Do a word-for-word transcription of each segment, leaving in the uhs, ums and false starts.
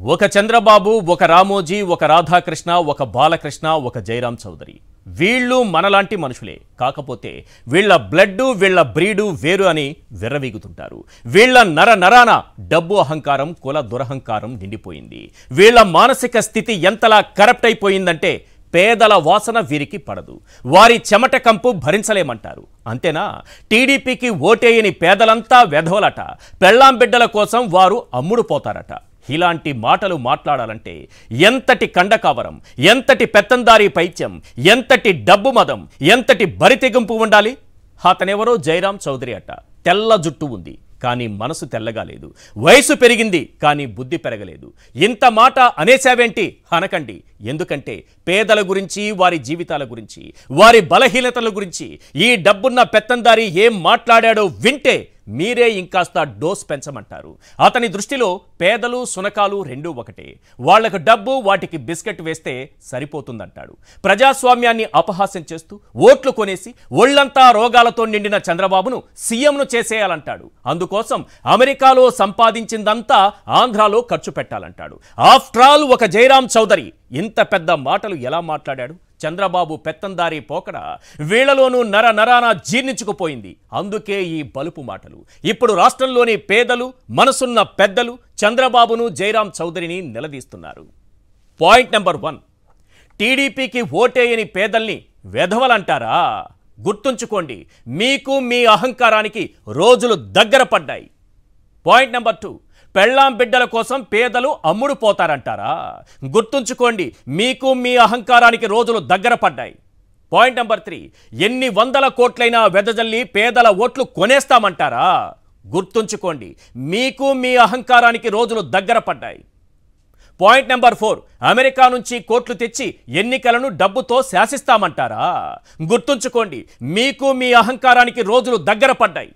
ఒక చంద్రబాబు, ఒక రామోజీ, ఒక రాధాకృష్ణ, ఒక బాలకృష్ణ, ఒక జయరాం చౌదరి. వీళ్ళు మనలాంటి మనుషులే. కాకపోతే వీళ్ళ బ్లడ్, వీళ్ళ బ్రీడు వేరు అని విర్రవీగుతుంటారు. వీళ్ళ నర నరాన డబ్బు అహంకారం, కుల దురహంకారం నిండిపోయింది. వీళ్ళ మానసిక స్థితి ఎంతలా కరప్ట్ అయిపోయిందంటే పేదల వాసన వీరికి పడదు. వారి చెమట కంపు భరించలేమంటారు. అంతేనా, టీడీపీకి ఓటేయని పేదలంతా వెధవలట. పెళ్ళాం బిడ్డల కోసం వారు అమ్ముడు పోతారట. ఇలాంటి మాటలు మాట్లాడాలంటే ఎంతటి కండకావరం, ఎంతటి పెత్తందారీ పైత్యం, ఎంతటి డబ్బు మదం, ఎంతటి బరితెగింపు ఉండాలి. అతనెవరో జయరాం చౌదరి అట. తెల్ల జుట్టు ఉంది కానీ మనసు తెల్లగా లేదు. వయసు పెరిగింది కానీ బుద్ధి పెరగలేదు. ఇంత మాట అనేసావేంటి అనకండి. ఎందుకంటే పేదల గురించి, వారి జీవితాల గురించి, వారి బలహీనతల గురించి ఈ డబ్బున్న పెత్తందారి ఏం మాట్లాడాడో వింటే మీరే ఇంకాస్త డోస్ పెంచమంటారు. అతని దృష్టిలో పేదలు, సునకాలు రెండూ ఒకటే. వాళ్లకు డబ్బు, వాటికి బిస్కెట్ వేస్తే సరిపోతుందంటాడు. ప్రజాస్వామ్యాన్ని అపహాస్యం చేస్తూ ఓట్లు కొనేసి ఒళ్లంతా రోగాలతో నిండిన చంద్రబాబును సీఎంను చేసేయాలంటాడు. అందుకోసం అమెరికాలో సంపాదించిందంతా ఆంధ్రాలో ఖర్చు పెట్టాలంటాడు. ఆఫ్టర్ ఆల్ ఒక జయరాం చౌదరి ఇంత పెద్ద మాటలు ఎలా మాట్లాడాడు? చంద్రబాబు పెత్తందారీ పోకడ వీళ్లలోనూ నర నరాన జీర్ణించుకుపోయింది. అందుకే ఈ బలుపు మాటలు. ఇప్పుడు రాష్ట్రంలోని పేదలు, మనసున్న పెద్దలు చంద్రబాబును, జయరాం చౌదరిని నిలదీస్తున్నారు. పాయింట్ నెంబర్ వన్, టీడీపీకి ఓటేయని పేదల్ని వెధవలంటారా? గుర్తుంచుకోండి, మీకు మీ అహంకారానికి రోజులు దగ్గర పడ్డాయి. పాయింట్ నెంబర్ టూ, పెళ్ళాం బిడ్డల కోసం పేదలు అమ్ముడు పోతారంటారా? గుర్తుంచుకోండి, మీకు మీ అహంకారానికి రోజులు దగ్గర పడ్డాయి. పాయింట్ నెంబర్ త్రీ, ఎన్ని వందల కోట్లైనా వెదజల్లి పేదల ఓట్లు కొనేస్తామంటారా? గుర్తుంచుకోండి, మీకు మీ అహంకారానికి రోజులు దగ్గర పడ్డాయి. పాయింట్ నెంబర్ ఫోర్, అమెరికా నుంచి కోట్లు తెచ్చి ఎన్నికలను డబ్బుతో శాసిస్తామంటారా? గుర్తుంచుకోండి, మీకు మీ అహంకారానికి రోజులు దగ్గర పడ్డాయి.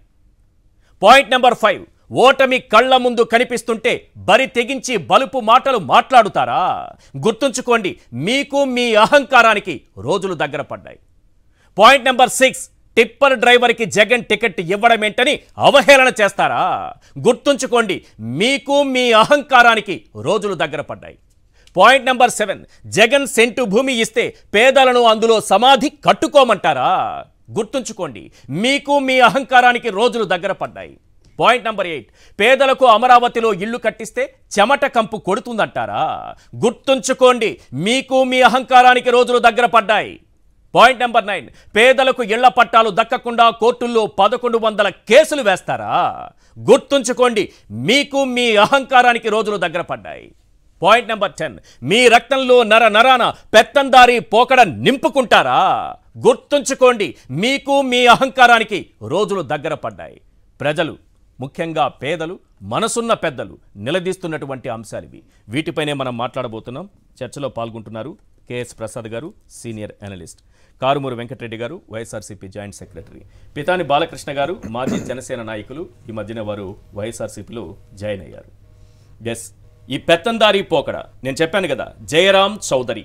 పాయింట్ నెంబర్ ఫైవ్, ఓటమి కళ్ల ముందు కనిపిస్తుంటే బరి తెగించి బలుపు మాటలు మాట్లాడుతారా? గుర్తుంచుకోండి, మీకు మీ అహంకారానికి రోజులు దగ్గర పడ్డాయి. పాయింట్ నెంబర్ సిక్స్, టిప్పర్ డ్రైవర్కి జగన్ టికెట్ ఇవ్వడమేంటని అవహేళన చేస్తారా? గుర్తుంచుకోండి, మీకు మీ అహంకారానికి రోజులు దగ్గర పడ్డాయి. Point number seven, Jagan cent భూమి ఇస్తే పేదలను అందులో సమాధి కట్టుకోమంటారా? గుర్తుంచుకోండి, మీకు మీ అహంకారానికి రోజులు దగ్గర పడ్డాయి. పాయింట్ నెంబర్ ఎయిట్, పేదలకు అమరావతిలో ఇల్లు కట్టిస్తే చెమట కంపు కొడుతుందంటారా? గుర్తుంచుకోండి, మీకు మీ అహంకారానికి రోజులు దగ్గర పడ్డాయి. పాయింట్ నెంబర్ నైన్, పేదలకు ఇళ్ల పట్టాలు దక్కకుండా కోర్టుల్లో పదకొండు వందల కేసులు వేస్తారా? గుర్తుంచుకోండి, మీకు మీ అహంకారానికి రోజులు దగ్గర పడ్డాయి. పాయింట్ నెంబర్ టెన్, మీ రక్తంలో నర నరాన పెత్తందారీ పోకడ నింపుకుంటారా? గుర్తుంచుకోండి, మీకు మీ అహంకారానికి రోజులు దగ్గర పడ్డాయి. ప్రజలు, ముఖ్యంగా పేదలు, మనసున్న పెద్దలు నిలదీస్తున్నటువంటి అంశాలు ఇవి. వీటిపైనే మనం మాట్లాడబోతున్నాం. చర్చలో పాల్గొంటున్నారు కెఎస్ ప్రసాద్ గారు, senior analyst, Karumuru Venkatareddy garu, YSRCP joint secretary, Pitani Balakrishna garu, మాజీ జనసేన నాయకులు. ఈ మధ్యన వారు వైఎస్ఆర్సీపీలో జాయిన్ అయ్యారు. ఎస్, ఈ పెత్తందారీ పోకడ నేను చెప్పాను కదా, జయరాం చౌదరి.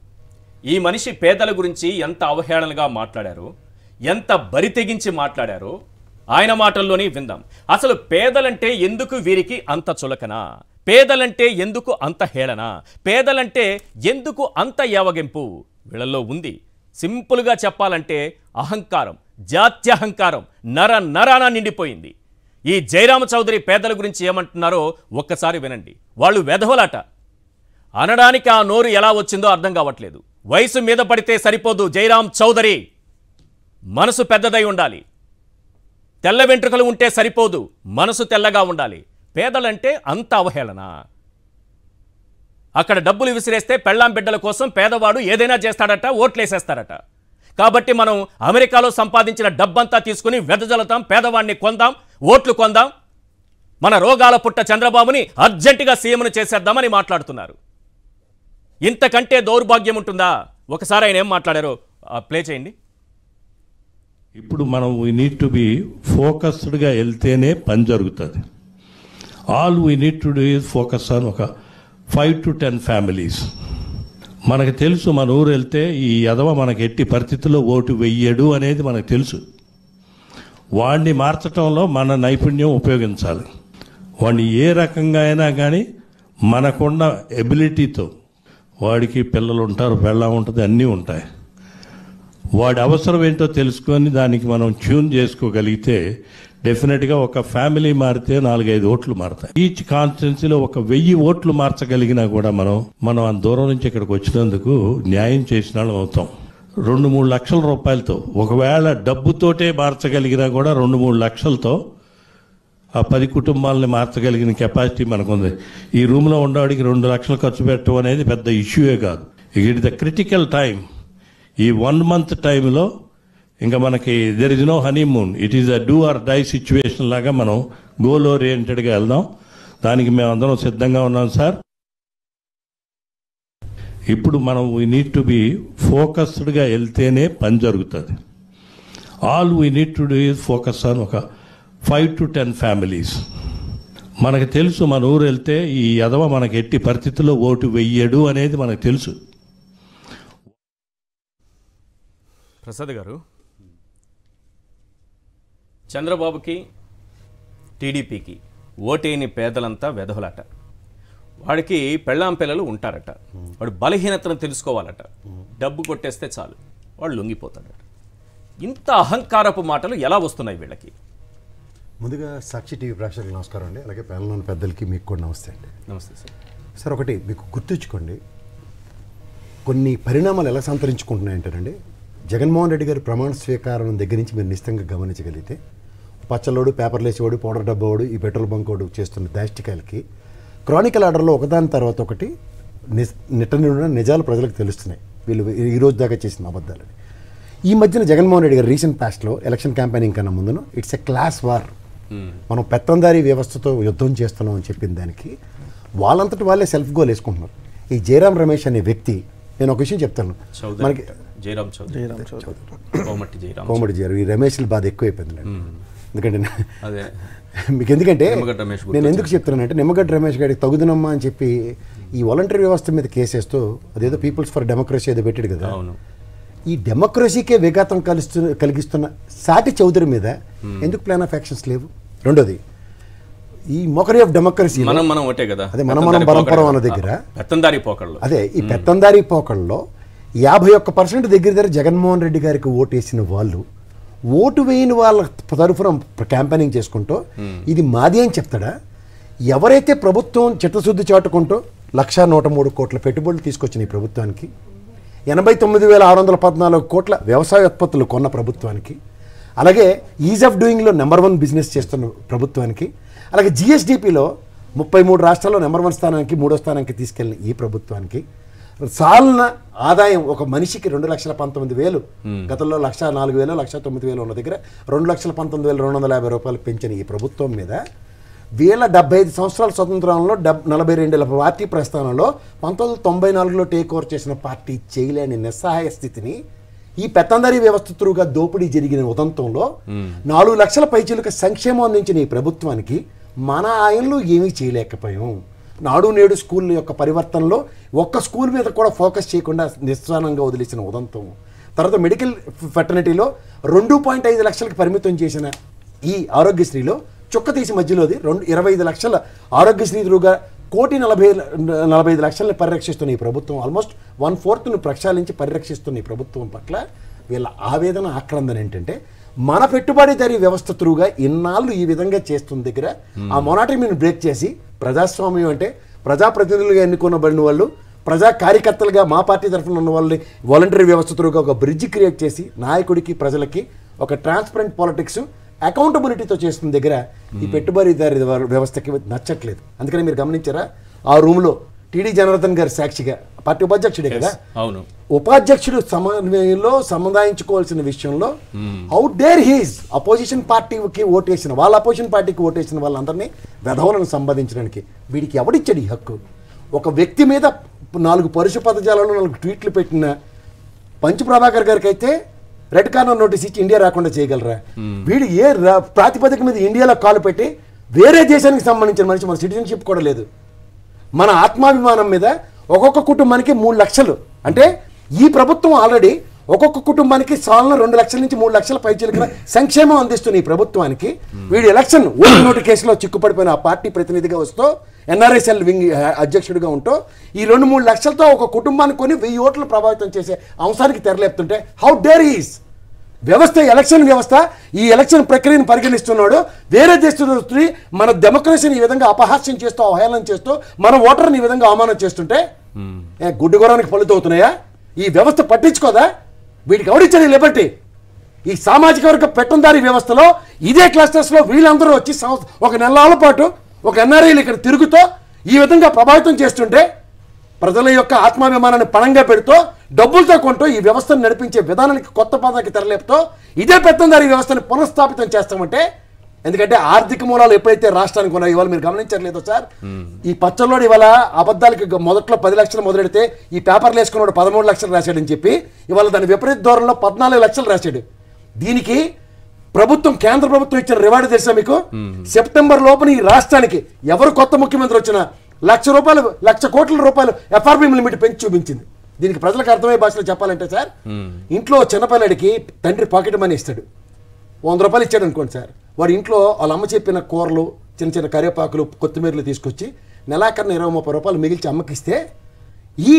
ఈ మనిషి పేదల గురించి ఎంత అవహేళనగా మాట్లాడారో, ఎంత బరి తెగించి మాట్లాడారో ఆయన మాటల్లోనే విందాం. అసలు పేదలంటే ఎందుకు వీరికి అంత చులకన? పేదలంటే ఎందుకు అంత హేళన? పేదలంటే ఎందుకు అంత యావగింపు? వీళ్ళల్లో ఉంది. సింపుల్గా చెప్పాలంటే అహంకారం, జాత్యహంకారం నర నరాన నిండిపోయింది. ఈ జయరామ చౌదరి పేదల గురించి ఏమంటున్నారో ఒక్కసారి వినండి. వాళ్ళు వెధవలాట అనడానికి ఆ నోరు ఎలా వచ్చిందో అర్థం కావట్లేదు. వయసు మీద పడితే సరిపోదు జయరాం చౌదరి, మనసు పెద్దదై ఉండాలి. తెల్ల వెంట్రుకలు ఉంటే సరిపోదు, మనసు తెల్లగా ఉండాలి. పేదలంటే అంత అవహేళన. అక్కడ డబ్బులు విసిరేస్తే పెళ్ళాం బిడ్డల కోసం పేదవాడు ఏదైనా చేస్తాడట, ఓట్లేసేస్తాడట. కాబట్టి మనం అమెరికాలో సంపాదించిన డబ్బంతా తీసుకుని వెదజల్లుతాం, పేదవాడిని కొందాం, ఓట్లు కొందాం, మన రోగాల పుట్ట చంద్రబాబుని అర్జెంటుగా సీఎంను చేసేద్దామని మాట్లాడుతున్నారు. ఇంతకంటే దౌర్భాగ్యం ఉంటుందా? ఒకసారి ఆయన ఏం మాట్లాడారో ప్లే చేయండి. ఇప్పుడు మనం వీ నీడ్ టు బి ఫోకస్డ్గా వెళ్తేనే పని జరుగుతుంది. All we need to do is focus on ఒక ఫైవ్ టు టెన్ ఫ్యామిలీస్. మనకు తెలుసు, మన ఊరు వెళ్తే ఈ యదవ మనకు ఎట్టి పరిస్థితుల్లో ఓటు వెయ్యడు అనేది మనకు తెలుసు. వాడిని మార్చడంలో మన నైపుణ్యం ఉపయోగించాలి. వాడిని ఏ రకంగా అయినా కానీ మనకున్న ఎబిలిటీతో వాడికి పిల్లలు ఉంటారు, పెళ్ళం ఉంటుంది, అన్నీ ఉంటాయి. వాడి అవసరం ఏంటో తెలుసుకొని దానికి మనం ట్యూన్ చేసుకోగలిగితే డెఫినెట్గా ఒక ఫ్యామిలీ మారితే నాలుగైదు ఓట్లు మారుతాయి. ఈచ్ కాన్స్టిట్యున్సీలో ఒక వెయ్యి ఓట్లు మార్చగలిగినా కూడా మనం మనం అంత దూరం నుంచి ఇక్కడికి వచ్చినందుకు న్యాయం చేసిన వాళ్ళం అవుతాం. రెండు మూడు లక్షల రూపాయలతో ఒకవేళ డబ్బుతోటే మార్చగలిగినా కూడా రెండు మూడు లక్షలతో ఆ పది కుటుంబాలని మార్చగలిగిన కెపాసిటీ మనకుంది. ఈ రూమ్లో ఉండడానికి రెండు లక్షలు ఖర్చు పెట్టడం అనేది పెద్ద ఇష్యూయే కాదు. It the critical time. ఈ వన్ మంత్ టైంలో ఇంకా మనకి there is no honeymoon, it is a do or die situation లాగా మనం గోల్ ఓరియంటెడ్గా వెళ్దాం. దానికి మేము అందరం సిద్ధంగా ఉన్నాం సార్. ఇప్పుడు మనం వీ నీడ్ టు బి ఫోకస్డ్గా వెళ్తేనే పని జరుగుతుంది. All we need to do is focus on ఒక ఫైవ్ టు టెన్ ఫ్యామిలీస్. మనకు తెలుసు మన ఊరు వెళ్తే ఈ యదవ మనకి ఎట్టి పరిస్థితుల్లో ఓటు వెయ్యడు అనేది మనకు తెలుసు. ప్రసాద్ గారు, చంద్రబాబుకి టీడీపీకి ఓటేని పేదలంతా వెధవలట. వాడికి పెళ్ళాం పిల్లలు ఉంటారట. వాడు బలహీనతను తెలుసుకోవాలట. డబ్బు కొట్టేస్తే చాలు వాడు లొంగిపోతాడట. ఇంత అహంకారపు మాటలు ఎలా వస్తున్నాయి వీళ్ళకి? ముందుగా సాక్షి టీవీ ప్రేక్షకులకు నమస్కారం అండి. అలాగే ప్యానెల్లోని పెద్దలకి మీకు కూడా నమస్తే అండి. నమస్తే సార్. సార్, ఒకటి మీకు గుర్తుంచుకోండి, కొన్ని పరిణామాలు ఎలా సంతరించుకుంటున్నాయంటేనండి, జగన్మోహన్ రెడ్డి గారి ప్రమాణ స్వీకారం దగ్గర నుంచి మీరు నిశ్చితంగా గమనించగలిగితే పచ్చలోడు, పేపర్లు వేసేవాడు, పౌడర్ డబ్బావాడు, ఈ పెట్రోల్ బంకోడు చేస్తున్న దాష్టికాయలకి క్రానికల్ ఆర్డర్లో ఒకదాని తర్వాత ఒకటి నిట్ట నిండిన నిజాలు ప్రజలకు తెలుస్తున్నాయి. వీళ్ళు ఈ రోజు దాకా చేసిన అబద్ధాలని. ఈ మధ్యన జగన్మోహన్ రెడ్డి గారు రీసెంట్ పాస్ట్లో ఎలక్షన్ క్యాంపెయినింగ్ కన్నా ముందును ఇట్స్ ఎ క్లాస్ వార్, మనం పెత్తందారీ వ్యవస్థతో యుద్ధం చేస్తున్నాం అని చెప్పిన దానికి వాళ్ళంతటి వాళ్ళే సెల్ఫ్ గోల్ వేసుకుంటున్నారు. ఈ జయరాం రమేష్ అనే వ్యక్తి, నేను ఒక విషయం చెప్తాను, మనకి జయరాం చౌదరి కోమటి జయరాం ఈ రమేష్ల బాధ ఎక్కువైపోయింది. ఎందుకంటే మీకు ఎందుకంటే నేను ఎందుకు చెప్తున్నానంటే, నిమ్మగడ్డ రమేష్ గారికి తగుదనమ్మా అని చెప్పి ఈ వాలంటరీ వ్యవస్థ మీద కేసేస్తూ అదేదో పీపుల్స్ ఫర్ డెమోక్రసీ ఏదో పెట్టాడు కదా, ఈ డెమోక్రసీకే విఘాతం కలిస్తు కలిగిస్తున్న సాటి చౌదరి మీద ఎందుకు ప్లాన్ ఆఫ్ యాక్షన్స్ లేవు? రెండోది, ఈ మోకరీ ఆఫ్ డెమోక్రసీ మనం మనం ఒకటే కదా, అదే మనం మనం పరంపరం అన్న దగ్గర పెత్తందారీ పోకళ్ళు, అదే ఈ పెత్తందారీ పోకళ్ళలో యాభై ఒక్క పర్సెంట్ దగ్గర దగ్గర జగన్మోహన్ రెడ్డి గారికి ఓటేసిన వాళ్ళు ఓటు వేయని వాళ్ళ తరఫున క్యాంపెయినింగ్ చేసుకుంటూ ఇది మాది అని చెప్తాడా? ఎవరైతే ప్రభుత్వం చిత్తశుద్ధి చాటుకుంటూ లక్ష నూట మూడు కోట్ల పెట్టుబడులు తీసుకొచ్చిన ఈ ప్రభుత్వానికి, ఎనభై తొమ్మిది వేల ఆరు వందల పద్నాలుగు కోట్ల వ్యవసాయ ఉత్పత్తులు కొన్న ప్రభుత్వానికి, అలాగే ఈజ్ ఆఫ్ డూయింగ్లో నెంబర్ వన్ బిజినెస్ చేస్తున్న ప్రభుత్వానికి, అలాగే జిఎస్డిపిలో ముప్పై మూడు రాష్ట్రాల్లో నెంబర్ వన్ స్థానానికి మూడో స్థానానికి తీసుకెళ్ళిన ఈ ప్రభుత్వానికి సాలిన ఆదాయం ఒక మనిషికి రెండు లక్షల పంతొమ్మిది వేలు గతంలో లక్ష నాలుగు వేలు లక్ష తొమ్మిది వేలు ఉన్న దగ్గర రెండు లక్షల పంతొమ్మిది వేల రెండు వందల యాభై రూపాయలు పెంచిన ఈ ప్రభుత్వం మీద వీళ్ళ డెబ్బై ఐదు సంవత్సరాల స్వతంత్రంలో డెబ్ నలభై రెండేళ్ల పార్టీ ప్రస్థానంలో పంతొమ్మిది వందల తొంభై నాలుగులో టేక్ ఓవర్ చేసిన పార్టీ చేయలేని నిస్సహాయ స్థితిని ఈ పెత్తందారీ వ్యవస్థ త్రూగా దోపిడీ జరిగిన ఉదంతంలో నాలుగు లక్షల పైచీలకు సంక్షేమం అందించిన ఈ ప్రభుత్వానికి మన ఆయనలు ఏమీ చేయలేకపోయాం. నాడు నేడు స్కూల్ యొక్క పరివర్తనలో ఒక్క స్కూల్ మీద కూడా ఫోకస్ చేయకుండా నిస్సానంగా వదిలేసిన ఉదంతం. తర్వాత మెడికల్ ఫెటర్నిటీలో రెండు పాయింట్ ఐదు లక్షలకు పరిమితం చేసిన ఈ ఆరోగ్యశ్రీలో చుక్క తీసి మధ్యలోది రెండు ఇరవై ఐదు లక్షల ఆరోగ్యశ్రీ త్రూగా కోటి నలభై నలభై ఐదు లక్షలను పరిరక్షిస్తున్న ఈ ప్రభుత్వం, ఆల్మోస్ట్ వన్ ఫోర్త్ను ప్రక్షాళించి పరిరక్షిస్తున్న ఈ ప్రభుత్వం పట్ల వీళ్ళ ఆవేదన, ఆక్రందన ఏంటంటే, మన పెట్టుబడిదారీ వ్యవస్థ త్రూగా ఇన్నాళ్ళు ఈ విధంగా చేస్తున్న దగ్గర ఆ మొనాటమీని బ్రేక్ చేసి ప్రజాస్వామ్యం అంటే ప్రజాప్రతినిధులుగా ఎన్నుకున్నబడిన వాళ్ళు, ప్రజా కార్యకర్తలుగా మా పార్టీ తరఫున ఉన్న వాళ్ళని వాలంటరీ వ్యవస్థ త్రూగా ఒక బ్రిడ్జ్ క్రియేట్ చేసి నాయకుడికి ప్రజలకి ఒక ట్రాన్స్పరెంట్ పాలిటిక్స్ అకౌంటబిలిటీతో చేస్తున్న దగ్గర ఈ పెట్టుబడిదారీ వ్యవస్థకి నచ్చట్లేదు. అందుకని మీరు గమనించారా, ఆ రూమ్లో టీడీ జనార్దన్ గారి సాక్షిగా, పార్టీ ఉపాధ్యక్షుడే కదా, అవును, ఉపాధ్యక్షుడు సమన్వయంలో సముదాయించుకోవాల్సిన విషయంలో హౌ డేర్ హీస్ అపోజిషన్ పార్టీకి ఓటేసిన వాళ్ళ అపోజిషన్ పార్టీకి ఓటేసిన వాళ్ళందరినీ వెధవలను సంపాదించడానికి వీడికి ఎవడిచ్చాడు ఈ హక్కు? ఒక వ్యక్తి మీద నాలుగు పరుష పదజాలలో నాలుగు ట్వీట్లు పెట్టిన పంచు ప్రభాకర్ గారికి అయితే రెడ్ కార్నర్ నోటీస్ ఇచ్చి ఇండియా రాకుండా చేయగలరా? వీడు ఏ ప్రాతిపదిక మీద ఇండియాలో కాలు పెట్టి వేరే దేశానికి సంబంధించిన మనిషి, మన సిటిజన్షిప్ కూడా లేదు. మన ఆత్మాభిమానం మీద ఒక్కొక్క కుటుంబానికి మూడు లక్షలు అంటే ఈ ప్రభుత్వం ఆల్రెడీ ఒక్కొక్క కుటుంబానికి సాలను రెండు లక్షల నుంచి మూడు లక్షల పైచీలకి సంక్షేమం అందిస్తున్న ఈ ప్రభుత్వానికి వీడు ఎలక్షన్ ఓటు నోటు కేసులో చిక్కుపడిపోయిన ఆ పార్టీ ప్రతినిధిగా వస్తూ ఎన్ఆర్ఎస్ఎల్ వింగ్ అధ్యక్షుడిగా ఉంటూ ఈ రెండు మూడు లక్షలతో ఒక కుటుంబాన్ని కొని వెయ్యి ఓట్లు ప్రభావితం చేసే అంశానికి తెరలేపుతుంటే హౌ డేర్ ఈస్ వ్యవస్థ, ఎలక్షన్ వ్యవస్థ ఈ ఎలక్షన్ ప్రక్రియను పరిగణిస్తున్నాడు. వేరే దేశంలో మన డెమోక్రసీని ఈ విధంగా అపహాస్యం చేస్తూ అవహేళన చేస్తూ మన ఓటర్ని ఈ విధంగా అవమానం చేస్తుంటే గుడ్డు గురానికి ఫలితం అవుతున్నాయా? ఈ వ్యవస్థ పట్టించుకోదా? వీడికి ఎవరిచ్చారు లిబర్టీ? ఈ సామాజిక వర్గ పెత్తందారీ వ్యవస్థలో ఇదే క్లస్టర్స్లో వీళ్ళందరూ వచ్చి ఒక నెలల పాటు ఒక ఎన్ఆర్ఐలు ఇక్కడ తిరుగుతూ ఈ విధంగా ప్రభావితం చేస్తుంటే ప్రజల యొక్క ఆత్మాభిమానాన్ని పణంగా పెడుతూ డబ్బులతో కొంటూ ఈ వ్యవస్థను నడిపించే విధానానికి కొత్త పదానికి తెరలేపుతో ఇదే పెత్తందారీ వ్యవస్థను పునఃస్థాపితం చేస్తామంటే, ఎందుకంటే ఆర్థిక మూలాలు ఎప్పుడైతే రాష్ట్రానికి ఉన్నాయో ఇవాళ మీరు గమనించట్లేదు సార్. ఈ పచ్చల్లోడు ఇవాళ అబద్ధాలకి మొదట్లో పది లక్షలు మొదలెడితే ఈ పేపర్లు వేసుకున్నాడు పదమూడు లక్షలు రాశాడని చెప్పి ఇవాళ దాని విపరీత దూరంలో పద్నాలుగు లక్షలు రాశాడు. దీనికి ప్రభుత్వం, కేంద్ర ప్రభుత్వం ఇచ్చిన రివార్డు తెలుసా మీకు? సెప్టెంబర్ లోపల ఈ రాష్ట్రానికి ఎవరు కొత్త ముఖ్యమంత్రి వచ్చినా లక్ష రూపాయలు లక్ష కోట్ల రూపాయలు ఎఫ్ఆర్బి లిమిట్ పెంచి చూపించింది. దీనికి ప్రజలకు అర్థమయ్యే భాషలో చెప్పాలంటే సార్, ఇంట్లో చిన్నపిల్లడికి తండ్రి పాకెట్ మనీ ఇస్తాడు, వంద రూపాయలు ఇచ్చాడు అనుకోండి సార్, వాడి ఇంట్లో వాళ్ళ అమ్మ చెప్పిన కూరలు చిన్న చిన్న కరివేపాకులు కొత్తిమీరలు తీసుకొచ్చి నెలాఖరున ఇరవై ముప్పై రూపాయలు మిగిల్చి అమ్మకిస్తే ఈ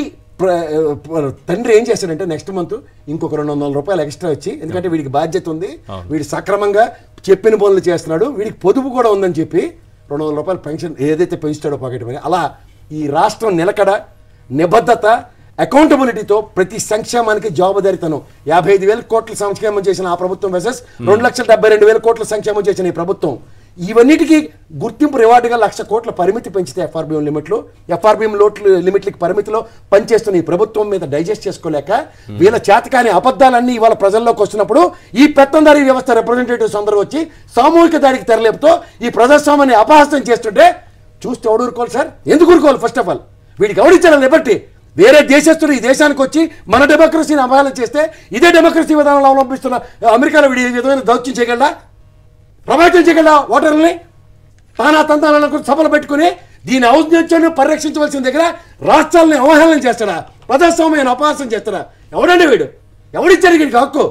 తండ్రి ఏం చేశాడంటే నెక్స్ట్ మంత్ ఇంకొక రెండు వందల రూపాయలు ఎక్స్ట్రా వచ్చి, ఎందుకంటే వీడికి బాధ్యత ఉంది, వీడి సక్రమంగా చెప్పిన పనులు చేస్తున్నాడు, వీడికి పొదుపు కూడా ఉందని చెప్పి రెండు వందల రూపాయలు పెన్షన్ ఏదైతే పెంచుతాడో పాకెట్ మనీ, అలా ఈ రాష్ట్రం నిలకడ, నిబద్ధత, అకౌంటబిలిటీతో ప్రతి సంక్షేమానికి జవాబుదారీతనం. యాభై ఐదు వేల కోట్ల సంక్షేమం చేసిన ఆ ప్రభుత్వం వర్సెస్ రెండు లక్షల డెబ్బై రెండు వేల కోట్ల సంక్షేమం చేసిన ఈ ప్రభుత్వం, ఇవన్నిటికీ గుర్తింపు రివార్డుగా లక్ష కోట్ల పరిమితి పెంచితే ఎఫ్ఆర్బిఎం లిమిట్లు ఎఫ్ఆర్బిఎం లోట్లు లిమిట్లకి పరిమితిలో పనిచేస్తున్న ఈ ప్రభుత్వం మీద డైజెస్ట్ చేసుకోలేక వీళ్ళ చేతకాని అబద్ధాలన్నీ ఇవాళ ప్రజల్లోకి వస్తున్నప్పుడు ఈ పెత్తందారీ వ్యవస్థ రిప్రజెంటేటివ్స్ అందరూ వచ్చి సామూహిక దాడికి తెరలేపుతో ఈ ప్రజాస్వామ్యాన్ని అపహాస్యం చేస్తుంటే చూస్తే ఎవడు ఊరుకోవాలి సార్? ఎందుకు ఊరుకోవాలి? ఫస్ట్ ఆఫ్ ఆల్ వీడికి ఎవడిచ్చారు లిబర్టీ? వేరే దేశస్తులు ఈ దేశానికి వచ్చి మన డెమోక్రసీని అవహేళన చేస్తే ఇదే డెమోక్రసీ విధానంలో అవలంబిస్తున్న అమెరికాలో వీడి విధమైన దౌత్యం చేయగలరా? ప్రభావితం చేయగలరా ఓటర్లని? తానా తంతాలను సభలు పెట్టుకుని దీని ఔన్నత్యాన్ని పరిరక్షించవలసిన దగ్గర రాష్ట్రాలని అవహేళన చేస్తాడా? ప్రజాస్వామ్యాన్ని అపహాస్యం చేస్తాడా? ఎవడండి వీడు? ఎవడిచ్చారు వీడికి హక్కు?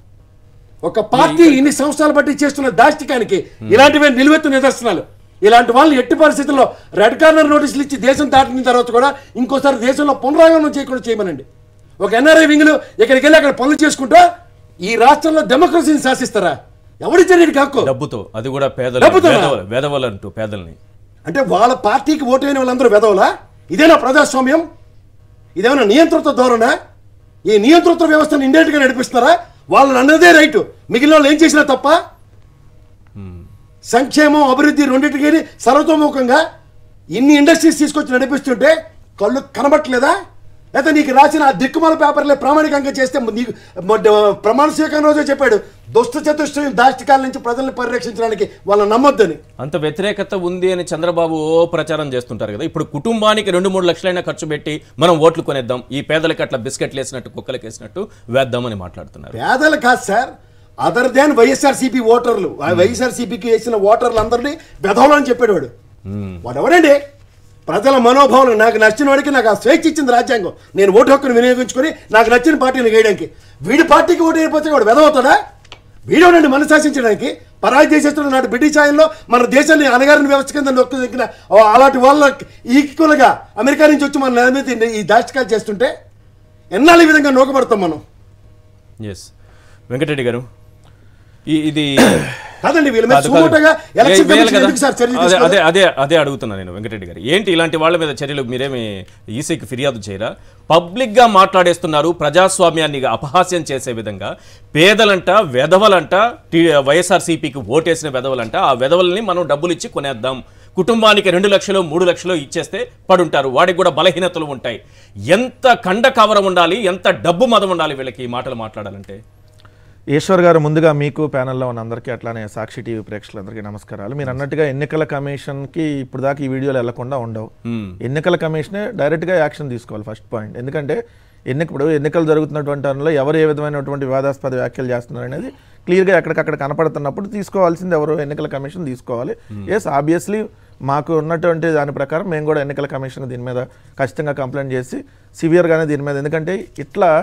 ఒక పార్టీ ఇన్ని సంవత్సరాలు బట్టి చేస్తున్న దాష్టికానికి ఇలాంటివే నిలువెత్తు నిదర్శనాలు. ఇలాంటి వాళ్ళని ఎట్టి పరిస్థితుల్లో రెడ్ కార్నర్ నోటీసులు ఇచ్చి దేశం దాటిన తర్వాత కూడా ఇంకోసారి దేశంలో పునరాగమనం చేయకుండా చేయమనండి. ఒక ఎన్ఆర్ఐ వింగ్లు ఇక్కడికి వెళ్ళి అక్కడ పనులు చేసుకుంటూ ఈ రాష్ట్రంలో డెమోక్రసీని శాసిస్తారా? ఎవడిచ్చారు వీడికి హక్కు? డబ్బుతో, అది కూడా పేదలు, వేదవలు అంటూ పేదల్ని. అంటే వాళ్ళ పార్టీకి ఓటు అయిన వాళ్ళందరూ వెదవలా? ఇదేనా ప్రజాస్వామ్యం? ఇదేమైనా నియంత్రిత ధోరణా? ఈ నియంత్రిత వ్యవస్థను ఇండైరెక్ట్ గా నడిపిస్తారా? వాళ్ళని అన్నదే రైటు, మిగిలిన వాళ్ళు ఏం చేసినా తప్ప? సంక్షేమం, అభివృద్ధి రెండింటికి సర్వతోముఖంగా ఇన్ని ఇండస్ట్రీస్ తీసుకొచ్చి నడిపిస్తుంటే కళ్ళు కనబట్టలేదా? అయితే నీకు రాసిన ఆ దిక్కుమాల పేపర్లే ప్రామాణికంగా చేస్తే నీకు ప్రమాణ స్వీకారం రోజే చెప్పాడు దుష్ట చతుష్టయం దాష్టికాల నుంచి ప్రజల్ని పరిరక్షించడానికి వాళ్ళని నమ్మొద్దని. అంత వ్యతిరేకత ఉంది అని చంద్రబాబు ఓ ప్రచారం చేస్తుంటారు కదా. ఇప్పుడు కుటుంబానికి రెండు మూడు లక్షలైనా ఖర్చు పెట్టి మనం ఓట్లు కొనేద్దాం, ఈ పేదలకి అట్లా బిస్కెట్లు వేసినట్టు కుక్కలకి వేసినట్టు వేద్దామని మాట్లాడుతున్నారు. పేదలు కాదు సార్, అదర్ దాన్ వైఎస్ఆర్సీపీ ఓటర్లు. వైఎస్ఆర్సీపీకి వేసిన ఓటర్లు అందరినీ వెధవలు అని చెప్పాడు వాడు. వాడు ఎవడండి? ప్రజల మనోభావాలు నాకు నచ్చిన వాడికి నాకు ఆ స్వేచ్ఛ ఇచ్చింది రాజ్యాంగం, నేను ఓటు హక్కును వినియోగించుకొని నాకు నచ్చిన పార్టీని వేయడానికి. వీడి పార్టీకి ఓటు అయిపోతే వాడు వెధవవుతాడా? వీడవనండి మన శాసించడానికి. పరాయి దేశస్తుడు నాటి బ్రిటిష్ ఆయనలో మన దేశాన్ని అనగారిన వ్యవస్థ కింద నొక్కి దగ్గర అలాంటి వాళ్ళ ఈక్వల్గా అమెరికా నుంచి వచ్చి మన నెల మీద ఈ దాష్టికాలు చేస్తుంటే ఎన్నాళ్ళు ఈ విధంగా నూకబడతాం మనం? ఎస్ వెంకటరెడ్డి గారు, ఇది కాదండి అదే అదే అదే అడుగుతున్నా నేను వెంకటరెడ్డి గారు. ఏంటి ఇలాంటి వాళ్ళ మీద చర్యలు? మీరేమి ఈసీకి ఫిర్యాదు చేయరా? పబ్లిక్ గా మాట్లాడేస్తున్నారు, ప్రజాస్వామ్యాన్ని అపహాస్యం చేసే విధంగా. పేదలంట, వెధవలంట, వైఎస్ఆర్సీపీకి ఓటేసిన వెధవలంట, ఆ వెధవల్ని మనం డబ్బులు ఇచ్చి కొనేద్దాం, కుటుంబానికి రెండు లక్షలు మూడు లక్షలు ఇచ్చేస్తే పడుంటారు, వాడికి కూడా బలహీనతలు ఉంటాయి. ఎంత కండ కవరం ఉండాలి, ఎంత డబ్బు మదం ఉండాలి వీళ్ళకి ఈ మాటలు మాట్లాడాలంటే? ఈశ్వర్ గారు, ముందుగా మీకు ప్యానెల్లో ఉన్న అందరికీ అట్లానే సాక్షి టీవీ ప్రేక్షకులందరికీ నమస్కారాలు. మీరు అన్నట్టుగా ఎన్నికల కమిషన్కి ఇప్పుడు దాకా ఈ వీడియోలు వెళ్లకుండా ఉండవు. ఎన్నికల కమిషనే డైరెక్ట్గా యాక్షన్ తీసుకోవాలి ఫస్ట్ పాయింట్. ఎందుకంటే ఎన్నిక ఇప్పుడు ఎన్నికలు జరుగుతున్నటువంటి దానిలో ఎవరు ఏ విధమైనటువంటి వివాదాస్పద వ్యాఖ్యలు చేస్తున్నారు అనేది క్లియర్గా ఎక్కడికక్కడ కనపడుతున్నప్పుడు తీసుకోవాల్సింది ఎవరు? ఎన్నికల కమిషన్ తీసుకోవాలి. ఎస్, ఆబ్వియస్లీ మాకు ఉన్నటువంటి దాని ప్రకారం మేము కూడా ఎన్నికల కమిషన్ దీని మీద ఖచ్చితంగా కంప్లైంట్ చేసి సివియర్గానే దీని మీద, ఎందుకంటే ఇట్లా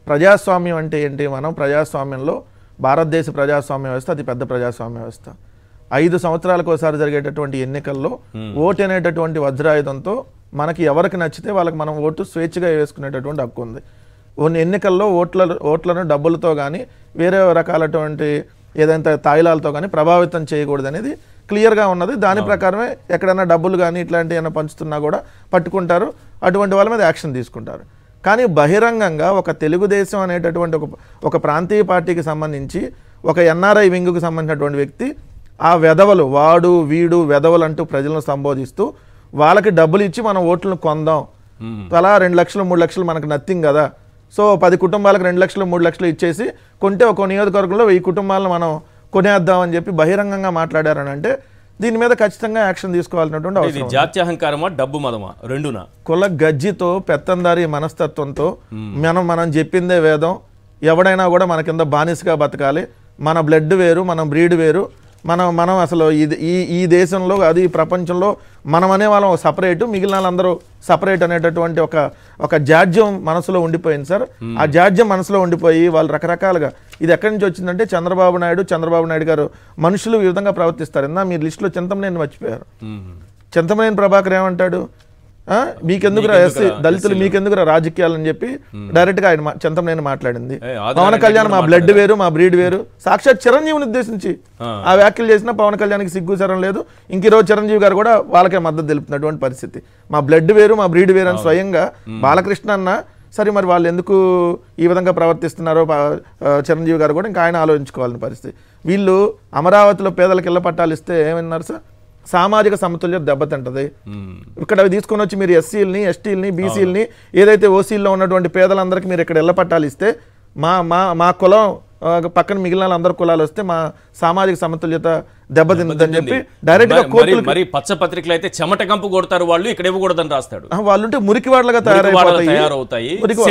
ప్రజాస్వామ్యం అంటే ఏంటి? మనం ప్రజాస్వామ్యంలో భారతదేశ ప్రజాస్వామ్య వ్యవస్థ అతి పెద్ద ప్రజాస్వామ్య వ్యవస్థ. ఐదు సంవత్సరాలకు ఒకసారి జరిగేటటువంటి ఎన్నికల్లో ఓటు అనేటటువంటి వజ్రాయుధంతో మనకి ఎవరికి నచ్చితే వాళ్ళకి మనం ఓటు స్వేచ్ఛగా వేసుకునేటటువంటి హక్కు ఉంది. ఎన్నికల్లో ఓట్ల ఓట్లను డబ్బులతో కానీ వేరే రకాలటువంటి ఏదైనా తాయిలాలతో కానీ ప్రభావితం చేయకూడదు అనేది క్లియర్గా ఉన్నది. దాని ప్రకారమే ఎక్కడైనా డబ్బులు కానీ ఇట్లాంటివి ఏమైనా పంచుతున్నా కూడా పట్టుకుంటారు, అటువంటి వాళ్ళ మీద యాక్షన్ తీసుకుంటారు. కానీ బహిరంగంగా ఒక తెలుగుదేశం అనేటటువంటి ఒక ఒక ప్రాంతీయ పార్టీకి సంబంధించి ఒక ఎన్ఆర్ఐ వింగుకు సంబంధించినటువంటి వ్యక్తి ఆ వెధవలు వాడు వీడు వెధవలు అంటూ ప్రజలను సంబోధిస్తూ వాళ్ళకి డబ్బులు ఇచ్చి మనం ఓట్లను కొందాం, అలా రెండు లక్షలు మూడు లక్షలు మనకు నథింగ్ కదా, సో పది కుటుంబాలకు రెండు లక్షలు మూడు లక్షలు ఇచ్చేసి కొంటే ఒక నియోజకవర్గంలో వెయ్యి కుటుంబాలను మనం కొనేద్దామని చెప్పి బహిరంగంగా మాట్లాడారని అంటే దీని మీద ఖచ్చితంగా యాక్షన్ తీసుకోవాల్సినటువంటి అవసరం. జాత్యహంకారమా డబ్బు మదమా రెండునా? కుల గజ్జితో పెత్తందారి మనస్తత్వంతో మనం మనం చెప్పిందే వేదం, ఎవడైనా కూడా మన కింద బానిసగా బతకాలి, మన బ్లడ్ వేరు మన బ్రీడ్ వేరు, మనం మనం అసలు ఇది ఈ ఈ దేశంలో అది ప్రపంచంలో మనం అనే వాళ్ళం సపరేటు, మిగిలిన వాళ్ళందరూ సపరేట్ అనేటటువంటి ఒక ఒక జాడ్యం మనసులో ఉండిపోయింది సార్. ఆ జాడ్యం మనసులో ఉండిపోయి వాళ్ళు రకరకాలుగా ఇది ఎక్కడి నుంచి వచ్చిందంటే చంద్రబాబు నాయుడు చంద్రబాబు నాయుడు గారు మనుషులు ఈ విధంగా ప్రవర్తిస్తారు. ఇందా మీరు లిస్టులో చింతమనేని మర్చిపోయారు. చింతమనేని ప్రభాకర్ ఏమంటాడు, మీకెందుకురా ఎస్సీ దళితులు మీకెందుకురా రాజకీయాలు అని చెప్పి డైరెక్ట్ గా ఆయన చింతమనేని మాట్లాడింది. పవన్ కళ్యాణ్ మా బ్లడ్ వేరు మా బ్రీడ్ వేరు, సాక్షాత్ చిరంజీవిని ఉద్దేశించి ఆ వ్యాఖ్యలు చేసిన పవన్ కళ్యాణ్కి సిగ్గు సరం లేదు. ఇంక ఈరోజు చిరంజీవి గారు కూడా వాళ్ళకే మద్దతు తెలుపుతున్నటువంటి పరిస్థితి. మా బ్లడ్ వేరు మా బ్రీడ్ వేరు అని స్వయంగా బాలకృష్ణ అన్న సరే మరి వాళ్ళు ఎందుకు ఈ విధంగా ప్రవర్తిస్తున్నారో చిరంజీవి గారు కూడా ఇంకా ఆయన ఆలోచించుకోవాలని పరిస్థితి. వీళ్ళు అమరావతిలో పేదలకు ఇళ్ల పట్టాలు ఇస్తే ఏమన్నారు సార్, సామాజిక సమతుల్యత దెబ్బతింటది. ఇక్కడ తీసుకొని వచ్చి మీరు ఎస్సీలని ఎస్టీలని బీసీలని ఏదైతే ఓసీల్లో ఉన్నటువంటి పేదలందరికీ మీరు ఇక్కడ ఇళ్ల పట్టాలు ఇస్తే మా మా మా కులం పక్కన మిగిలిన అందరు కులాలు వస్తే మా సామాజిక సమతుల్యత దెబ్బతిందని చెప్పి డైరెక్ట్ గా కోర్టులు. మరి పచ్చ పత్రికలు అయితే చెమట కంపు కొడతారు వాళ్ళు, ఇక్కడ ఇవ్వకూడదని రాస్తాడు. వాళ్ళుంటే మురికి వాళ్ళగా తయారైపోతాయి.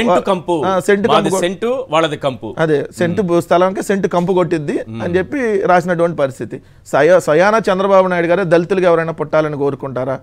అదే సెంటు స్థలానికి సెంటు కంపు కొట్టిద్ది అని చెప్పి రాసినటువంటి పరిస్థితి. స్వయాన చంద్రబాబు నాయుడు గారు దళితులుగా ఎవరైనా పుట్టాలని కోరుకుంటారా?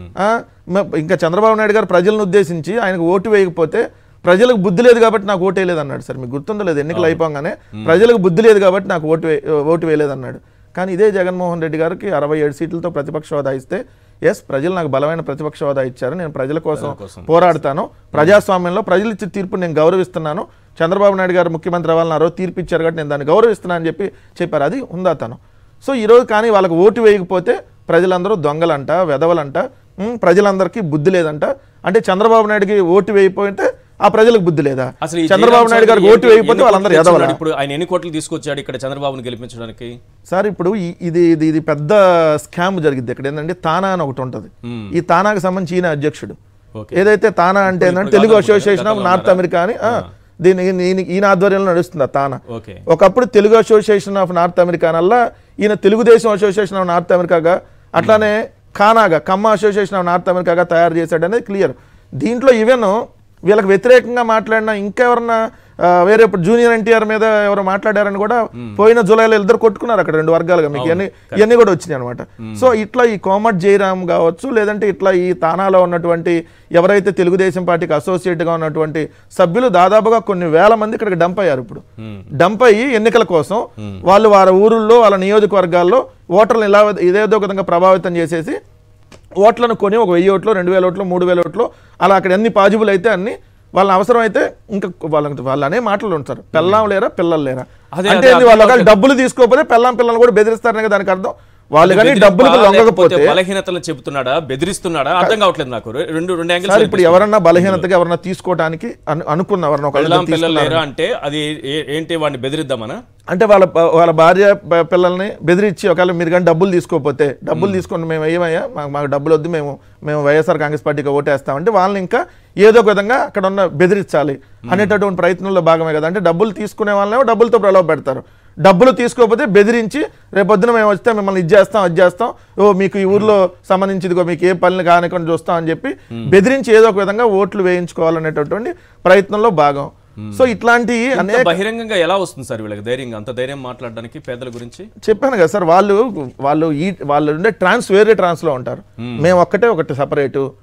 ఇంకా చంద్రబాబు నాయుడు గారు ప్రజలను ఉద్దేశించి ఆయనకు ఓటు వేయకపోతే ప్రజలకు బుద్ధి లేదు కాబట్టి నాకు ఓటు వేయలేదు అన్నాడు సార్. మీకు గుర్తుందో లేదు, ఎన్నికలు అయిపోగానే ప్రజలకు బుద్ధి లేదు కాబట్టి నాకు ఓటు ఓటు వేయలేదు అన్నాడు. కానీ ఇదే జగన్మోహన్ రెడ్డి గారికి అరవై ఏడు సీట్లతో ప్రతిపక్ష హోదా ఇస్తే ఎస్ ప్రజలు నాకు బలమైన ప్రతిపక్ష హోదా ఇచ్చారు, నేను ప్రజల కోసం పోరాడతాను, ప్రజాస్వామ్యంలో ప్రజలు ఇచ్చిన తీర్పు నేను గౌరవిస్తున్నాను, చంద్రబాబు నాయుడు గారు ముఖ్యమంత్రి అవ్వాలని ఆ రోజు తీర్పు ఇచ్చారు కాబట్టి నేను దాన్ని గౌరవిస్తున్నాను అని చెప్పి చెప్పారు. అది ఉందాతనం. సో ఈరోజు కానీ వాళ్ళకి ఓటు వేయకపోతే ప్రజలందరూ దొంగలంట వెధవలంట, ప్రజలందరికీ బుద్ధి లేదంట. అంటే చంద్రబాబు నాయుడుకి ఓటు వేయకపోతే ఆ ప్రజలకు బుద్ధి లేదా? అసలు చంద్రబాబు నాయుడు గారికి ఓటు వేయకపోతే వాళ్ళందరూ ఎదవలా? ఇప్పుడు ఆయన ఎన్ని కోట్లు తీసుకొచ్చాడు ఇక్కడ చంద్రబాబును గెలిపించడానికి? సార్ ఇప్పుడు ఇది ఇది ఇది పెద్ద స్కామ్ జరిగింది ఇక్కడ. ఏంటంటే తానా అని ఒకటి ఉంటుంది. ఈ తానాకి సంబంధించి ఈయన అధ్యక్షుడు. ఏదైతే తానా అంటే ఏంటంటే Telugu association of North America అని దీని ఈయన ఆధ్వర్యంలో నడుస్తుంది. ఆ తానా ఒకప్పుడు Telugu association of North America నల్లా ఈయన తెలుగుదేశం అసోసియేషన్ ఆఫ్ నార్త్ అమెరికాగా అట్లానే ఖానాగా కమ్మ అసోసియేషన్ ఆఫ్ నార్త్ అమెరికాగా తయారు చేశాడు అనేది క్లియర్. దీంట్లో ఈవెన్ వీళ్ళకి వ్యతిరేకంగా మాట్లాడినా ఇంకా ఎవరన్నా వేరే ఇప్పుడు జూనియర్ ఎన్టీఆర్ మీద ఎవరు మాట్లాడారని కూడా పోయిన జూలైలో ఇద్దరు కొట్టుకున్నారు అక్కడ రెండు వర్గాలుగా. మీకు ఇవన్నీ ఇవన్నీ కూడా వచ్చినాయి అనమాట. సో ఇట్లా ఈ కోమటి జయరామ్ కావచ్చు, లేదంటే ఇట్లా ఈ తానాలో ఉన్నటువంటి ఎవరైతే తెలుగుదేశం పార్టీకి అసోసియేట్గా ఉన్నటువంటి సభ్యులు దాదాపుగా కొన్ని వేల మంది ఇక్కడికి డంప్ అయ్యారు. ఇప్పుడు డంప్ అయ్యి ఎన్నికల కోసం వాళ్ళు వాళ్ళ ఊరుల్లో వాళ్ళ నియోజకవర్గాల్లో ఓటర్లను ఇలా ఇదేదో విధంగా ప్రభావితం చేసేసి ఓట్లను కొని ఒక వెయ్యి ఓట్లు రెండు వేల ఓట్లు మూడు వేల ఓట్లు అలా అక్కడ ఎన్ని పాజిబుల్ అయితే అన్ని వాళ్ళని అవసరం అయితే ఇంకా వాళ్ళకి వాళ్ళు అనే మాటలు ఉంటారు. పెళ్ళాం లేరా పిల్లలు లేరా అంటే వాళ్ళు డబ్బులు తీసుకోకపోతే పెళ్ళాం పిల్లలు కూడా బెదిరిస్తారనే దానికి అర్థం. వాళ్ళు కానీ డబ్బులు లొంగకపోతే బలహీనతలు చెప్తున్నాడా బెదిరిస్తున్నాడా అర్థం కావట్లేదు నాకు. రెండు రెండు యాంగిల్స్. ఇప్పుడు ఎవరన్నా బలహీనతగా ఎవరన్నా తీసుకోవడానికి అనుకున్న ఎవరన్నా అంటే అది ఏంటి వాడిని బెదిరిద్దామనా అంటే వాళ్ళ వాళ్ళ భార్య పిల్లల్ని బెదిరించి ఒకవేళ మీరు కానీ డబ్బులు తీసుకోకపోతే డబ్బులు తీసుకొని మేము ఏమయ్యా మాకు డబ్బులు వద్దు మేము మేము వైఎస్ఆర్ కాంగ్రెస్ పార్టీకి ఓటేస్తామంటే వాళ్ళని ఇంకా ఏదో ఒక విధంగా అక్కడ ఉన్న బెదిరించాలి అనేటటువంటి ప్రయత్నంలో భాగమే కదా. అంటే డబ్బులు తీసుకునే వాళ్ళనేమో డబ్బులతో ప్రలోభ పెడతారు, డబ్బులు తీసుకోకపోతే బెదిరించి రేపొద్దున మేము వస్తే మిమ్మల్ని ఇది చేస్తాం అది చేస్తాం, ఓ మీకు ఈ ఊర్లో సంబంధించిందిగో మీకు ఏ పనులు కానికొని చూస్తాం అని చెప్పి బెదిరించి ఏదో ఒక విధంగా ఓట్లు వేయించుకోవాలనేటటువంటి ప్రయత్నంలో భాగం. సో ఇట్లాంటి బహిరంగంగా ఎలా వస్తుంది సార్ వీళ్ళకి ధైర్యంగా అంత ధైర్యం మాట్లాడడానికి పేదల గురించి? చెప్పాను కదా సార్, వాళ్ళు వాళ్ళు ఈ వాళ్ళు ఉండే ట్రాన్స్ వేరే ట్రాన్స్ లో ఉంటారు. మేము ఒక్కటే ఒకటి సపరేటు,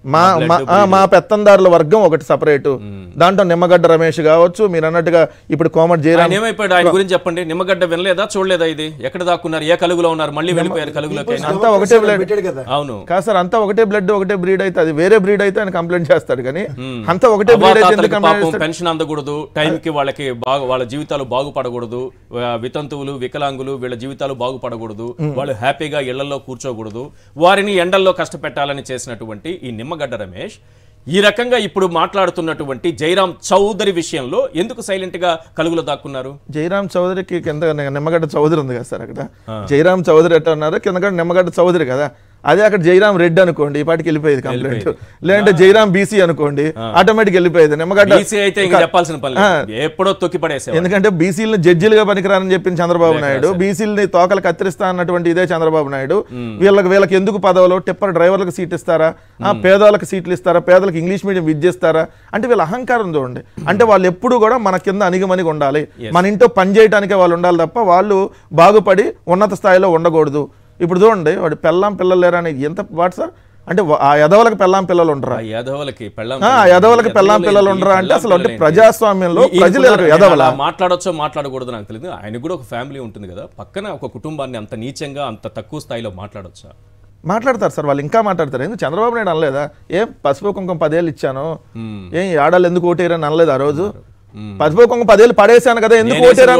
మా మా పెత్తందారుల వర్గం ఒకటి సపరేటు, దాంట్లో నిమ్మగడ్డ రమేష్ కావచ్చు, మీరు అన్నట్టుగా ఇప్పుడు కోమటి జయరాం ఏమైపోయాడు ఆయన గురించి చెప్పండి. నిమ్మగడ్డ వినలేదా, చూడలేదా? ఇది ఎక్కడ దాక్కున్నారు, ఏ కలుగులో ఉన్నారు, మళ్ళీ వెళ్ళిపోయారు కలుగులోకి. అంతా ఒకటే బ్లడ్ కదా. అవును కాదు సార్, అంతా ఒకటే బ్లడ్ ఒకటే బ్రీడ్ అయితే, అది వేరే బ్రీడ్ అయితే ఆయన కంప్లైంట్ చేస్తాడు, కానీ అంతా ఒకటే బ్రీడ్ అయితే పెన్షన్ అందకూడదు, టైంకి వాళ్ళకి బాగా వాళ్ళ జీవితాలు బాగుపడకూడదు, వితంతువులు వికలాంగులు వీళ్ళ జీవితాలు బాగుపడకూడదు, వాళ్ళు హ్యాపీగా ఇళ్లలో కూర్చోకూడదు, వారిని ఎండల్లో కష్టపెట్టాలని చేసినటువంటి ఈ నిమ్మగడ్డ రమేష్ ఈ రకంగా ఇప్పుడు మాట్లాడుతున్నటువంటి జయరాం చౌదరి విషయంలో ఎందుకు సైలెంట్ గా కలుగులో దాక్కున్నారు? జయరాం చౌదరికి కింద నిమ్మగడ్డ చౌదరి ఉంది కదా సార్, అక్కడ జయరాం చౌదరి ఎట్లా ఉన్నారు, కింద నిమ్మగడ్డ చౌదరి కదా, అదే అక్కడ జయరాం రెడ్డి అనుకోండి ఈ పాటికి వెళ్ళిపోయేది కంప్లైంట్, లేదంటే జయరాం బీసీ అనుకోండి ఆటోమేటిక్ వెళ్ళిపోయేది. నిమ్మగడ్డ అయితే చెప్పాల్సిన పని ఎప్పుడో తొక్కి పడేసారు, ఎందుకంటే బీసీలను జడ్జిలుగా పనికిరాని చెప్పింది చంద్రబాబు నాయుడు, బీసీలని తోకలు కత్తిరిస్తా అన్నటువంటి ఇదే చంద్రబాబు నాయుడు. వీళ్ళకి వీళ్ళకి ఎందుకు పదవులు, టిప్పర్ డ్రైవర్లకు సీట్ ఇస్తారా, పేదవాళ్ళకి సీట్లు ఇస్తారా, పేదలకు ఇంగ్లీష్ మీడియం విద్య ఇస్తారా అంటే వీళ్ళ అహంకారం చూడండి. అంటే వాళ్ళు ఎప్పుడు కూడా మన కింద అణిగిమణిగి ఉండాలి, మన ఇంట్లో పని చేయడానికే వాళ్ళు ఉండాలి తప్ప వాళ్ళు బాగుపడి ఉన్నత స్థాయిలో ఉండకూడదు. ఇప్పుడు చూడండి వాడు పెళ్ళాం పిల్లలు లేరా అని ఎంత వాడు సార్, అంటే ఆ యదవులకు పెళ్ళాం పిల్లలు ఉండరా, యదవులకి యదవులకి పెళ్ళాం పిల్లలు ఉండరా అంటే అసలు అంటే ప్రజాస్వామ్యంలో ప్రజలు యదవలా మాట్లాడొచ్చో మాట్లాడకూడదు నాకు తెలియదు. ఆయనకు కూడా ఒక ఫ్యామిలీ ఉంటుంది కదా, పక్కన ఒక కుటుంబాన్ని అంత నీచంగా అంత తక్కువ స్థాయిలో మాట్లాడొచ్చా? మాట్లాడతారు సార్ వాళ్ళు, ఇంకా మాట్లాడతారు. ఎందుకు చంద్రబాబు నాయుడు అనలేదా, ఏం పసుపు కుంకుమ పదేళ్ళు ఇచ్చాను, ఏం ఆడాలు ఎందుకు ఓటేరని అనలేదు ఆ రోజు, పసుపు కుంకుమ పదేళ్ళు పడేసాను కదా ఎందుకు ఓటేరని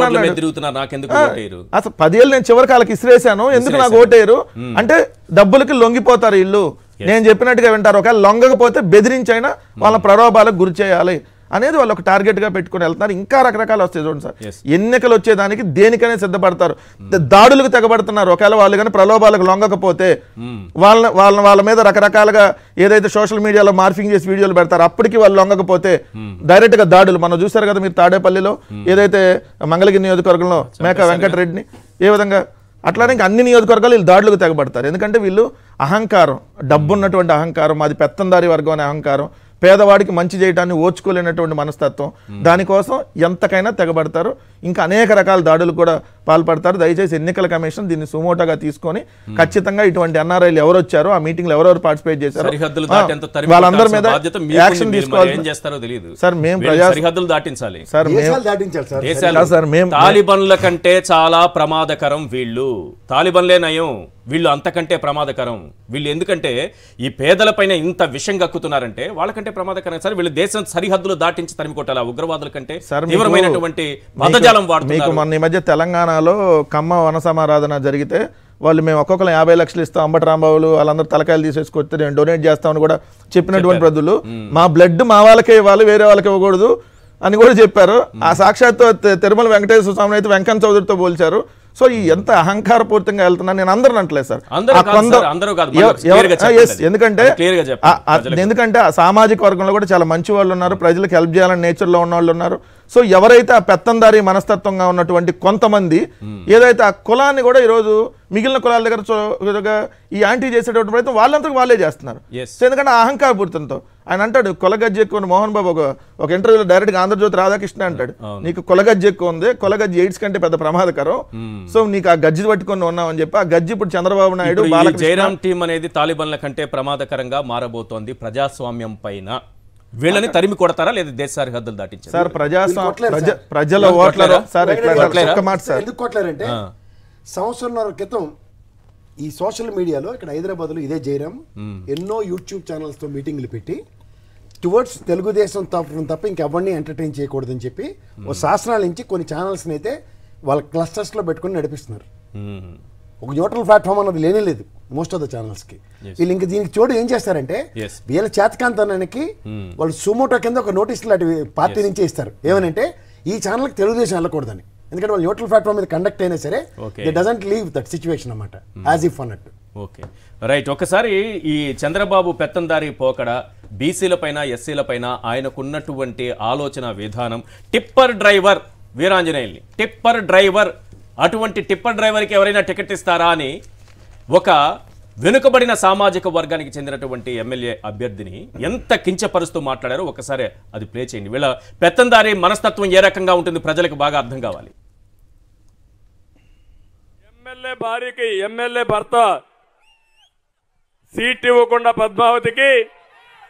అన్నాడు. అసలు పదేళ్ళు నేను చివరికి వాళ్ళకి ఇసిరేసాను ఎందుకు నాకు ఓటేరు అంటే డబ్బులకి లొంగిపోతారు ఇల్లు, నేను చెప్పినట్టుగా వింటారు, ఒకవేళ లొంగకపోతే బెదిరించైనా వాళ్ళ ప్రలోభాలకు గురి చేయాలి అనేది వాళ్ళు ఒక టార్గెట్ గా పెట్టుకుని వెళ్తున్నారు. ఇంకా రకరకాలు వస్తాయి చూడండి సార్, ఎన్నికలు వచ్చేదానికి దేనికనే సిద్ధపడతారు, దాడులకు తెగబడుతున్నారు. ఒకవేళ వాళ్ళు కానీ ప్రలోభాలకు లొంగకపోతే వాళ్ళ వాళ్ళ వాళ్ళ మీద రకరకాలుగా ఏదైతే సోషల్ మీడియాలో మార్ఫింగ్ చేసి వీడియోలు పెడతారు, అప్పటికి వాళ్ళు లొంగకపోతే డైరెక్ట్ గా దాడులు. మనం చూసారు కదా మీరు తాడేపల్లిలో ఏదైతే మంగళగిరి నియోజకవర్గంలో మేక వెంకటరెడ్డిని ఏ విధంగా, అట్లానే ఇంకా అన్ని నియోజకవర్గాలు వీళ్ళు దాడులకు తెగబడతారు. ఎందుకంటే వీళ్ళు అహంకారం, డబ్బున్నటువంటి అహంకారం, అది పెత్తందారి వర్గం అనే అహంకారం, పేదవాడికి మంచి చేయడాన్ని ఓర్చుకోలేనటువంటి మనస్తత్వం, దానికోసం ఎంతకైనా తెగబడతారు. ఇంకా అనేక రకాల దాడులు కూడా పాల్పడతారు. దయచేసి ఎన్నికల కమిషన్ దీన్ని సుమోటోగా తీసుకొని ఖచ్చితంగా ఇటువంటి ఎన్ఆర్ఐలు ఎవరు వచ్చారో ఆ మీటింగ్ లో ఎవరెవరు పార్టిసిపేట్ చేశారు వాళ్ళందరి మీద యాక్షన్ తీసుకోవాలి సార్. మేము సరిహద్దులు దాటించాలి సార్. మేము తాలిబన్ల కంటే చాలా ప్రమాదకరం వీళ్ళు, తాలిబన్లే నయం, వీళ్ళు అంతకంటే ప్రమాదకరం వీళ్ళు. ఎందుకంటే ఈ పేదలపైన ఇంత విషం గక్కుతున్నారంటే వాళ్ళకంటే ప్రమాదకరం సార్. వీళ్ళు దేశం సరిహద్దులు దాటించి తరిమి కొట్టాలి ఉగ్రవాదుల కంటే తీవ్రమైనటువంటి పదజాలం వాడుతున్నారు. మొన్న ఈ మధ్య తెలంగాణలో కమ్మ వన సమారాధన జరిగితే వాళ్ళు మేము ఒక్కొక్కరు యాభై లక్షలు ఇస్తాం, అంబటి రాంబాబులు వాళ్ళందరూ తలకాయలు తీసేసుకొస్తే నేను డొనేట్ చేస్తామని కూడా చెప్పినటువంటి ప్రజలు, మా బ్లడ్ మా వాళ్ళకే ఇవ్వాలి వేరే వాళ్ళకి ఇవ్వకూడదు అని కూడా చెప్పారు. ఆ సాక్షాత్తు తిరుమల వెంకటేశ్వర స్వామిని అయితే వెంకన్న చౌదరితో పోల్చారు. సో ఈ ఎంత అహంకారపూరితంగా వెళ్తున్నారు, నేను అందరిని అంటలేదు సార్. ఎందుకంటే ఎందుకంటే ఆ సామాజిక వర్గంలో కూడా చాలా మంచి వాళ్ళు ఉన్నారు, ప్రజలకు హెల్ప్ చేయాలని నేచర్లో ఉన్న వాళ్ళు ఉన్నారు. సో ఎవరైతే ఆ పెత్తందారి మనస్తత్వంగా ఉన్నటువంటి కొంతమంది ఏదైతే ఆ కులాన్ని కూడా ఈరోజు మిగిలిన కులాల దగ్గర ఈ యాంటీ చేసేటువంటి ప్రయత్నం వాళ్ళంతకు వాళ్ళే చేస్తున్నారు. సో ఎందుకంటే ఆ అహంకారపూరితంతో ఆయన అంటాడు కొలగజ్జి ఎక్కువ ఉంది. మోహన్ బాబు ఒక ఒక ఇంటర్వ్యూలో డైరెక్ట్ గా ఆంధ్రజ్యోతి రాధాకృష్ణ అంటాడు, నీకు కొలగజ్జి ఎక్కువ ఉంది, కొలగజ్జి ఎయిడ్స్ కంటే పెద్ద ప్రమాదకరం, సో నీకు ఆ గజ్జి పట్టుకొని ఉన్నావు అని చెప్పి ఆ గజ్జి ఇప్పుడు చంద్రబాబు నాయుడు జయరాం టీం అనేది తాలిబన్ల కంటే ప్రమాదకరంగా మారబోతోంది ప్రజాస్వామ్యం పైన. వీళ్ళని తరిమి కొడతారా లేదా దేశ సరిహద్దులు దాటించారు సార్? ప్రజాస్వామ్య ప్రజల ఓట్లరు సార్ ఎందుకు కొట్టలేరంటే సంవత్సరంన్నర క్రితం ఈ సోషల్ మీడియాలో ఇక్కడ హైదరాబాద్లో ఇదే జయరాం ఎన్నో యూట్యూబ్ ఛానల్స్తో మీటింగ్లు పెట్టి టువర్డ్స్ తెలుగుదేశం తప్ప తప్ప ఇంకెవరిని ఎంటర్టైన్ చేయకూడదని చెప్పి ఓ శాసనాల నుంచి కొన్ని ఛానల్స్ని అయితే వాళ్ళ క్లస్టర్స్లో పెట్టుకుని నడిపిస్తున్నారు. ఒక న్యూట్రల్ ప్లాట్ఫామ్ అన్నది లేనే లేదు మోస్ట్ ఆఫ్ ద ఛానల్స్కి. వీళ్ళు ఇంకా దీనికి చూడు ఏం చేస్తారంటే వీళ్ళ చేతకాంతానికి వాళ్ళు సుమోటో కింద ఒక నోటీసులు అటు పార్టీ నుంచే ఇస్తారు. ఏమనంటే ఈ ఛానల్కి తెలుగుదేశం వెళ్ళకూడదని, ఎందుకంటే వాళ్ళు న్యూట్రల్ ప్లాట్ఫామ్ మీద కండక్ట్ అయినా సరే they doesn't leave that situation అన్నమాట యాజ్ ఇఫ్ అన్నట్టు. Okay right. ఒకసారి ఈ చంద్రబాబు పెత్తందారి పోకడ బీసీల పైన ఎస్సీల పైన ఆయనకున్నటువంటి ఆలోచన విధానం, టిప్పర్ డ్రైవర్ వీరాంజనేయుల్ని టిప్పర్ డ్రైవర్, అటువంటి టిప్పర్ డ్రైవర్కి ఎవరైనా టికెట్ ఇస్తారా అని ఒక వెనుకబడిన సామాజిక వర్గానికి చెందినటువంటి ఎమ్మెల్యే అభ్యర్థిని ఎంత కించపరుస్తూ మాట్లాడారో ఒకసారి అది ప్లే చేయండి. వీళ్ళ పెత్తందారి మనస్తత్వం ఏ రకంగా ఉంటుంది ప్రజలకు బాగా అర్థం కావాలి. ఎమ్మెల్యే భార్యకి ఎమ్మెల్యే భర్త సీట్ ఇవ్వకుండా పద్మావతికి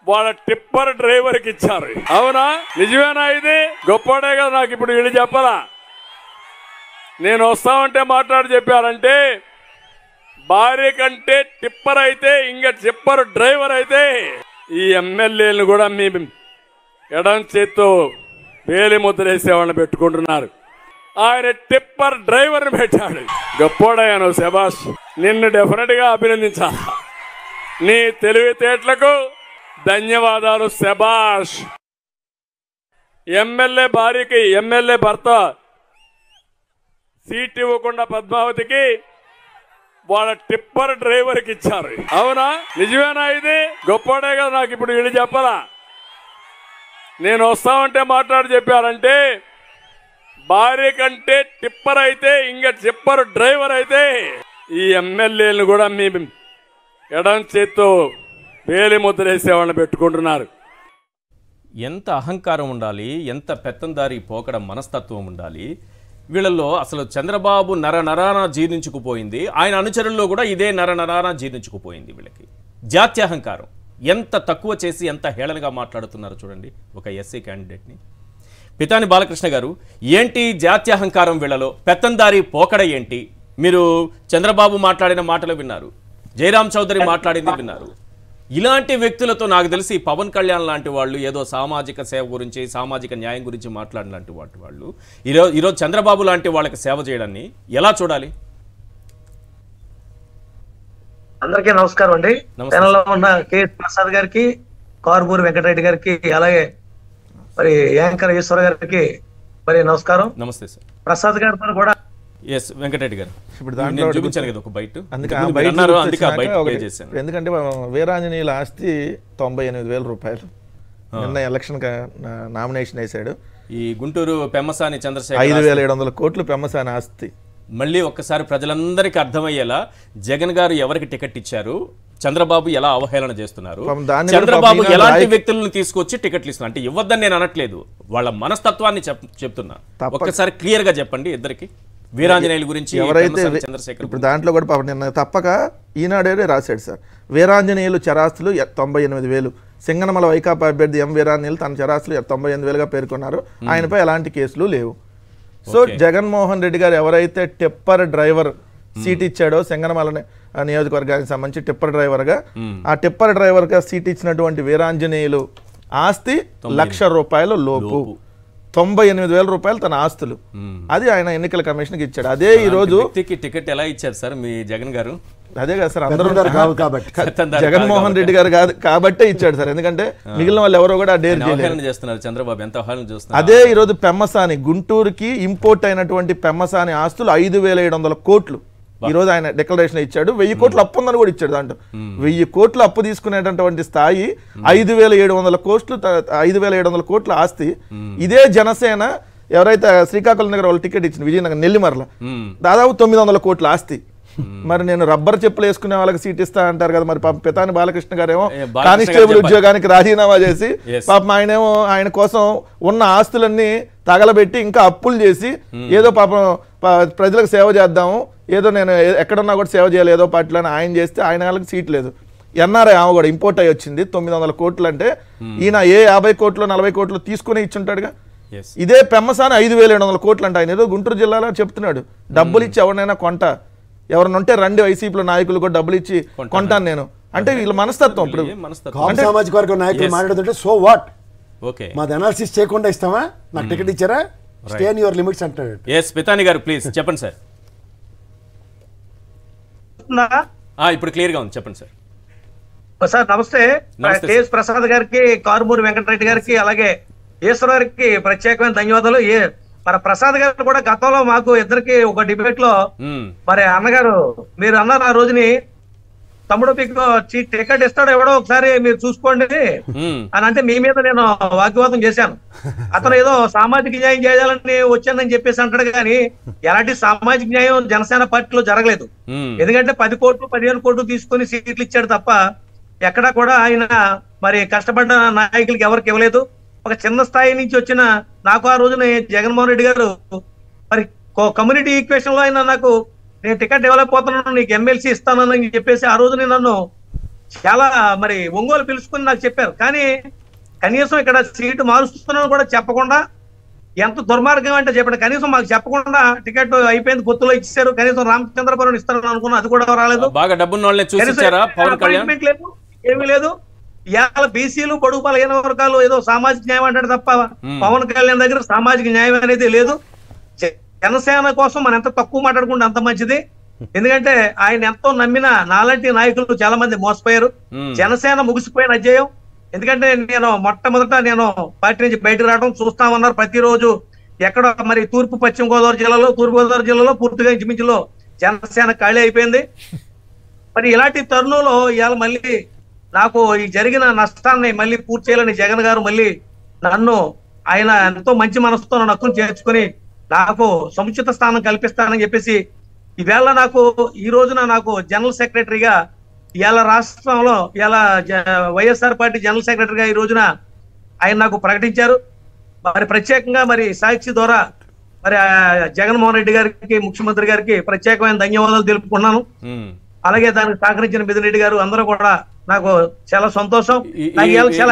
వాళ్ళ టిప్పర్ డ్రైవర్కి ఇచ్చారు. అవునా, నిజమేనా? ఇది గొప్పడే కదా. నాకు ఇప్పుడు వీళ్ళు చెప్పాలా, నేను వస్తామంటే మాట్లాడి చెప్పారంటే భార్య కంటే టిప్పర్ అయితే ఇంకా టిప్పర్ డ్రైవర్ అయితే ఈ ఎమ్మెల్యేలను కూడా మీ ఎడం చేత్తో వేలి ముద్రేసేవాళ్ళని పెట్టుకుంటున్నారు. ఆయన టిప్పర్ డ్రైవర్ని పెట్టాడు. గొప్పోడయ్యాను, శబాష్. నిన్ను డెఫినెట్ గా అభినందించాలి. నీ తెలివితేటలకు ధన్యవాదాలు, శబాష్. ఎమ్మెల్యే భార్యకి ఎమ్మెల్యే భర్త సీట్ ఇవ్వకుండా పద్మావతికి వాళ్ళ టిప్పర్ డ్రైవర్కి ఇచ్చారు. అవునా, నిజమేనా? ఇది గొప్పడే కదా. నాకు ఇప్పుడు వీళ్ళు చెప్పాలా, నేను వస్తామంటే మాట్లాడి చెప్పారంటే భార్య కంటే టిప్పర్ అయితే ఇంకా టిప్పర్ డ్రైవర్ అయితే ఈ ఎమ్మెల్యేలను కూడా మీ ఎడం చేత్తో వేలి ముద్రేసేవాళ్ళని పెట్టుకుంటున్నారు. ఎంత అహంకారం ఉండాలి, ఎంత పెత్తందారి పోకడ మనస్తత్వం ఉండాలి వీళ్ళల్లో. అసలు చంద్రబాబు నర నరాన జీర్ణించుకుపోయింది, ఆయన అనుచరుల్లో కూడా ఇదే నర నరాన జీర్ణించుకుపోయింది. వీళ్ళకి జాత్యహంకారం ఎంత తక్కువ చేసి ఎంత హేళనగా మాట్లాడుతున్నారు చూడండి ఒక ఎస్సీ క్యాండిడేట్ని. పితాని బాలకృష్ణ గారు, ఏంటి జాత్యహంకారం వీళ్ళలో, పెత్తందారి పోకడ ఏంటి? మీరు చంద్రబాబు మాట్లాడిన మాటలు విన్నారు, జయరాం చౌదరి మాట్లాడింది విన్నారు. ఇలాంటి వ్యక్తులతో నాకు తెలిసి పవన్ కళ్యాణ్ లాంటి వాళ్ళు ఏదో సామాజిక సేవ గురించి సామాజిక న్యాయం గురించి మాట్లాడినలాంటి వాటి వాళ్ళు ఈరోజు ఈరోజు చంద్రబాబు లాంటి వాళ్ళకి సేవ చేయడాన్ని ఎలా చూడాలి? అందరికీ నమస్కారం అండి. తెలంగాణలో ఉన్న కె ప్రసాద్ గారికి, కార్బూరి వెంకటరెడ్డి గారికి, అలాగే మరి యాంకర్ ఈశ్వర గారికి మరి నమస్కారం. నమస్తే సార్. ప్రసాద్ గారితో కూడా ఎస్ వెంకటరెడ్డి గారు, ఇప్పుడు నేను దాంట్లో చూపించాను కదా ఒక బైట్, అందుకే ఆ మీరు బయట అన్నారు, గుర్తు అందుకే ఆ వచ్చినాక బైట్ ఒకటి. ప్లే చేశాను. ఎందుకంటే వీరాంజనేయుల ఆస్తి తొంభై ఎనిమిది వేల రూపాయలు నిన్న ఎలక్షన్ నామినేషన్ వేశాడు. ఈ గుంటూరు పెమ్మసాని ఐదు చంద్రశేఖర్ వేల ఏడు వందల కోట్లు పెమ్మసాని ఆస్తి. మళ్ళీ ఒక్కసారి ప్రజలందరికీ అర్థమయ్యేలా జగన్ గారు ఎవరికి టికెట్ ఇచ్చారు, చంద్రబాబు ఎలా అవహేళన చేస్తున్నారు, పాపం దాన్ని కూడా చంద్రబాబు పాపం ఎలాంటి రాయి- వ్యక్తులను తీసుకొచ్చి టికెట్లు ఇస్తున్నారు. అంటే ఇవ్వద్దని నేను అనట్లేదు, వాళ్ళ మనస్తత్వాన్ని చెప్- చెప్తున్నా. తప్పక- ఒక్కసారి క్లియర్ గా చెప్పండి ఇద్దరికి, వీరాంజనేయుల గురించి, ఎవరైతే పెమ్మసాని చంద్రశేఖర్ ఇప్పుడు దాంట్లో కూడా పాపం నిన్న తప్పక ఈనాడే రాశాడు సార్. వీరాంజనేయులు చరాస్తులు ఎ- తొంభై ఎనిమిది వేలు సింగనమల వైకాపా అభ్యర్థి ఎం వీరాంజనేయులు తన చరాస్తులు ఎ- తొంభై ఎనిమిది వేలుగా పేర్కొన్నారు. ఆయనపై ఎలాంటి కేసులు లేవు. So Okay. జగన్మోహన్ రెడ్డి గారు ఎవరైతే టిప్పర్ డ్రైవర్ సీట్ ఇచ్చాడో సింగనమల ఆ నియోజకవర్గానికి సంబంధించి టిప్పర్ డ్రైవర్ గా ఆ టిప్పర్ డ్రైవర్ గా సీట్ ఇచ్చినటువంటి వీరాంజనేయులు ఆస్తి లక్ష రూపాయల లోపు, తొంభై ఎనిమిది వేల రూపాయలు తన ఆస్తులు. అది ఆయన ఎన్నికల కమిషన్కి ఇచ్చాడు. అదే ఈ రోజు టికెట్ ఎలా ఇచ్చారు సార్ మీ జగన్ గారు? అదే కదా సార్, అందరూ పెత్తందారు కాదు కాబట్టి. పెత్తందారు జగన్మోహన్ కాదు రెడ్డి గారు కాదు కాబట్టే ఇచ్చాడు సార్. ఎందుకంటే మిగిలిన వాళ్ళు ఎవరో కూడా డేర్ చేయలేదు. అవహేళన చేస్తున్నారు చంద్రబాబు, ఎంత అవహేళన చేస్తున్నారు. అదే ఈ రోజు పెమ్మసాని గుంటూరుకి ఇంపోర్ట్ అయినటువంటి పెమ్మసాని ఆస్తులు ఐదు వేల ఏడు వందల కోట్లు ఈ రోజు ఆయన డిక్లరేషన్ ఇచ్చాడు. వెయ్యి కోట్లు అప్పు ఉందని కూడా ఇచ్చాడు. దాంట్లో వెయ్యి కోట్లు అప్పు తీసుకునేటటువంటి స్థాయి ఐదు వేల ఏడు వందల కోట్లు ఐదు వేల ఏడు వందల కోట్ల ఆస్తి. ఇదే జనసేన ఎవరైతే శ్రీకాకుళం దగ్గర వాళ్ళు టికెట్ ఇచ్చింది విజయనగరం నెల్లిమర్ల, దాదాపు తొమ్మిది వందల కోట్ల ఆస్తి. మరి నేను రబ్బర్ చెప్పులు వేసుకునే వాళ్ళకి సీట్ ఇస్తా అంటారు కదా. మరి పాపం పితాని బాలకృష్ణ గారేమో కానిస్టేబుల్ ఉద్యోగానికి రాజీనామా చేసి పాపం ఆయనేమో ఆయన కోసం ఉన్న ఆస్తులన్నీ తగలబెట్టి ఇంకా అప్పులు చేసి ఏదో పాపం ప్రజలకు సేవ చేద్దాము, ఏదో నేను ఎక్కడున్నా కూడా సేవ చేయాలి ఏదో పార్టీలో ఆయన చేస్తే ఆయన వాళ్ళకి సీట్ లేదు. ఎన్ఆర్ఐ ఆమె కూడా ఇంపోర్ట్ అయ్యి వచ్చింది తొమ్మిది వందల కోట్లు అంటే ఈయన ఏ యాభై కోట్లు నలభై కోట్లు తీసుకుని ఇచ్చుంటాడుగా. ఇదే పెమ్మసాని ఐదు వేల ఏడు వందల కోట్లు అంటే ఆయన ఏదో గుంటూరు జిల్లాలో చెప్తున్నాడు. డబ్బులు ఇచ్చి ఎవరినైనా కొంట, ఎవరైనా ఉంటే రండి వైసీపీలో నాయకులు కూడా డబ్బులు ఇచ్చి కొంటాను నేను అంటే వీళ్ళ మనస్తత్వం. ఇప్పుడు కాపు సామాజిక వర్గం నాయకులు మాట్లాడుతుంటే సో వాట్, ఓకే మాది అనాలిసిస్ చేయకుండా ఇస్తామా, నాకు టికెట్ ఇచ్చారా, స్టే ఇన్ యువర్ లిమిట్స్ అంటాడు. ఎస్ పితాని గారు ప్లీజ్ చెప్పండి సార్. ఇప్పుడు క్లియర్ గా ఉంది, చెప్పండి సార్. సార్ నమస్తే. నమస్తే కెఎస్ ప్రసాద్ గారికి, కారుమూరి వెంకటరెడ్డి గారికి, అలాగే ఈశ్వర్ గారికి ప్రత్యేకమైన ధన్యవాదాలు. ఏ మరి ప్రసాద్ గారు కూడా గతంలో మాకు ఇద్దరికి ఒక డిబేట్ లో మరి అన్నగారు మీరు అన్నారు ఆ రోజుని, తమ్ముడు మీకు టికెట్ ఇస్తాడు ఎవడో ఒకసారి మీరు చూసుకోండి అని అంటే మీ మీద నేను వాగ్వాదం చేశాను. అతను ఏదో సామాజిక న్యాయం చేయాలని వచ్చానని చెప్పేసి అంటాడు కానీ ఎలాంటి సామాజిక న్యాయం జనసేన పార్టీలో జరగలేదు. ఎందుకంటే పది కోట్లు పదిహేను కోట్లు తీసుకుని సీట్లు ఇచ్చాడు తప్ప ఎక్కడా కూడా ఆయన మరి కష్టపడ్డ నాయకులకి ఎవరికి ఇవ్వలేదు. ఒక చిన్న స్థాయి నుంచి వచ్చిన నాకు ఆ రోజున జగన్మోహన్ రెడ్డి గారు మరి కమ్యూనిటీ ఈక్వేషన్ లో ఆయన నాకు నేను టికెట్ ఇవ్వలేకపోతున్నాను నీకు ఎమ్మెల్సీ ఇస్తానని చెప్పేసి ఆ రోజున నన్ను చాలా మరి ఒంగోలు పిలుచుకుని నాకు చెప్పారు. కానీ కనీసం ఇక్కడ సీటు మారుస్తున్నాను కూడా చెప్పకుండా, ఎంత దుర్మార్గం అంటే చెప్పండి, కనీసం మాకు చెప్పకుండా టికెట్ అయిపోయింది, పొత్తులో ఇచ్చారు, కనీసం రామచంద్రపురం ఇస్తారని అనుకున్నా, అది కూడా రాలేదు. బాగా డబ్బున్న వాళ్ళని చూసిచ్చారా పవన్ కళ్యాణ్? లేదు, ఏమీ లేదు. ఇవాళ బీసీలు బడుగు బలహీన వర్గాలు ఏదో సామాజిక న్యాయం అంటాడు తప్ప పవన్ కళ్యాణ్ దగ్గర సామాజిక న్యాయం అనేది లేదు. జనసేన కోసం మనం ఎంత తక్కువ మాట్లాడుకుంటే అంత మంచిది. ఎందుకంటే ఆయన ఎంతో నమ్మిన నాలాంటి నాయకులు చాలా మంది మోసపోయారు. జనసేన ముగిసిపోయిన అధ్యాయం. ఎందుకంటే నేను మొట్టమొదట నేను పార్టీ నుంచి బయటకు రావడం చూస్తామన్నారు. ప్రతిరోజు ఎక్కడ మరి తూర్పు పశ్చిమ గోదావరి జిల్లాలో, తూర్పు గోదావరి జిల్లాలో పూర్తిగా ఇంచుమించులో జనసేన ఖాళీ అయిపోయింది. మరి ఇలాంటి తరుణంలో ఇవాళ మళ్ళీ నాకు ఈ జరిగిన నష్టాన్ని మళ్ళీ పూర్తి చేయాలని జగన్ గారు మళ్ళీ నన్ను ఆయన ఎంతో మంచి మనసుతో నన్ను హక్కును చేర్చుకుని నాకు సముచిత స్థానం కల్పిస్తానని చెప్పేసి ఈవేళ నాకు ఈ రోజున నాకు జనరల్ సెక్రటరీగా ఇవాళ రాష్ట్రంలో ఇలా వైఎస్ఆర్ పార్టీ జనరల్ సెక్రటరీగా ఈ రోజున ఆయన నాకు ప్రకటించారు. మరి ప్రత్యేకంగా మరి సాక్షి ద్వారా మరి జగన్మోహన్ రెడ్డి గారికి, ముఖ్యమంత్రి గారికి ప్రత్యేకమైన ధన్యవాదాలు తెలుపుకున్నాను. అలాగే దానికి సహకరించిన మిథున్ రెడ్డి గారు అందరూ కూడా నాకు చాలా సంతోషం. చాలా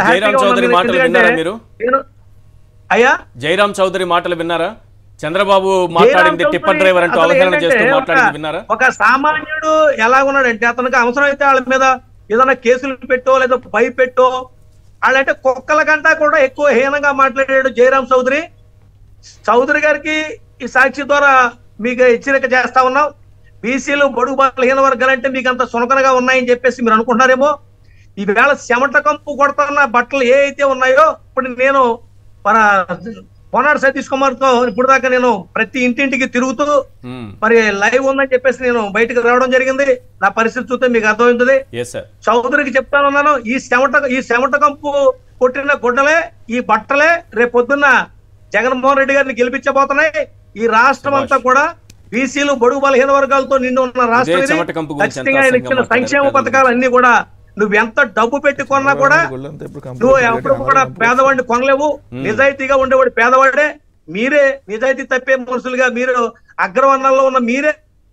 అయ్యా జయరాం చౌదరి మాటలు విన్నారా? చంద్రబాబు మాట్లాడింది టిప్పర్ డ్రైవర్ అంటూ అవహేళన చేస్తూ మాట్లాడింది విన్నారా? ఒక సామాన్యుడు ఎలా ఉన్నాడంటే అతనికి అవసరం అయితే వాళ్ళ మీద ఏదైనా కేసులు పెట్టో లేదా భయపెట్టో, వాళ్ళంటే కుక్కల కంటా కూడా ఎక్కువ హీనంగా మాట్లాడాడు జయరాం చౌదరి. చౌదరి గారికి ఈ సాక్షి ద్వారా మీకు హెచ్చరిక చేస్తా ఉన్నాం. బీసీలు బడుగు బలహీన వర్గాలంటే మీకు అంత సునకనగా ఉన్నాయని చెప్పేసి మీరు అనుకుంటున్నారేమో. ఈవేళ చెమట కంపు కొడుతున్న బట్టలు ఏ అయితే ఉన్నాయో, ఇప్పుడు నేను మన పొన్నాడు సతీష్ కుమార్ తో ఇప్పుడు దాకా నేను ప్రతి ఇంటింటికి తిరుగుతూ మరి లైవ్ ఉందని చెప్పేసి నేను బయటకు రావడం జరిగింది. నా పరిస్థితి చూస్తే మీకు అర్థమవుతుంది. చౌదరికి చెప్తానున్నాను, ఈ చెమట ఈ చెమట కంపు కొట్టిన గుడ్డలే, ఈ బట్టలే రేపు పొద్దున్న జగన్మోహన్ రెడ్డి గారిని గెలిపించబోతున్నాయి. ఈ రాష్ట్రం అంతా కూడా బీసీలు బడుగు బలహీన వర్గాలతో నిండి ఉన్న రాష్ట్రం. ఖచ్చితంగా ఆయన ఇచ్చిన సంక్షేమ పథకాలు అన్ని కూడా నువ్వు ఎంత డబ్బు పెట్టి కొన్నా కూడా నువ్వు ఎప్పుడు కూడా పేదవాడిని కొనలేవు. నిజాయితీగా ఉండేవాడు పేదవాడే. మీరే నిజాయితీ తప్పే మనుషులుగా మీరు అగ్రవర్ణాల్లో ఉన్న మీరే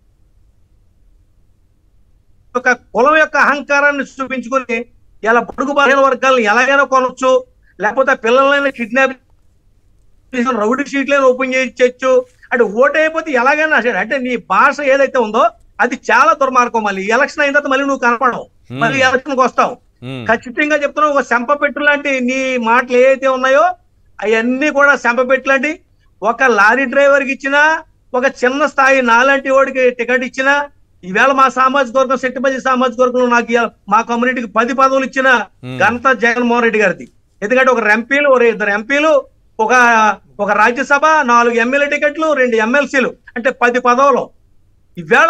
ఒక కులం యొక్క అహంకారాన్ని చూపించుకొని ఇలా బడుగు బలహీన వర్గాలను ఎలాగైనా కొనొచ్చు, లేకపోతే పిల్లలైనా కిడ్నాప్ రౌడీ షీట్లైనా ఓపెన్ చేయొచ్చు అంటే ఓటు అయిపోతే ఎలాగైనా అంటే నీ భాష ఏదైతే ఉందో అది చాలా దుర్మార్గం. మళ్ళీ ఎలక్షన్ అయిన తర్వాత మళ్ళీ నువ్వు కనపడవు, మళ్ళీ ఎలక్షన్ కి వస్తావు. ఖచ్చితంగా చెప్తున్నావు, ఒక శంపపెట్టు లాంటి నీ మాటలు ఏవైతే ఉన్నాయో అవన్నీ కూడా శంపపెట్టు లాంటి. ఒక లారీ డ్రైవర్ కి ఇచ్చినా, ఒక చిన్న స్థాయి నాలాంటి వాడికి టికెట్ ఇచ్చినా, ఈవేళ మా సామాజిక వర్గం సెట్టిపల్లి సామాజిక వర్గంలో నాకు మా కమ్యూనిటీకి పది పదవులు ఇచ్చిన ఘనత జగన్మోహన్ రెడ్డి గారిది. ఎందుకంటే ఒక ఎంపీలు, ఒక ఇద్దరు ఎంపీలు, ఒక ఒక రాజ్యసభ, నాలుగు ఎమ్మెల్యే టికెట్లు, రెండు ఎమ్మెల్సీలు, అంటే పది పదవులు. ఈవేళ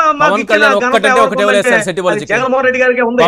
జగన్మోహన్ రెడ్డి గారికి ఉంది.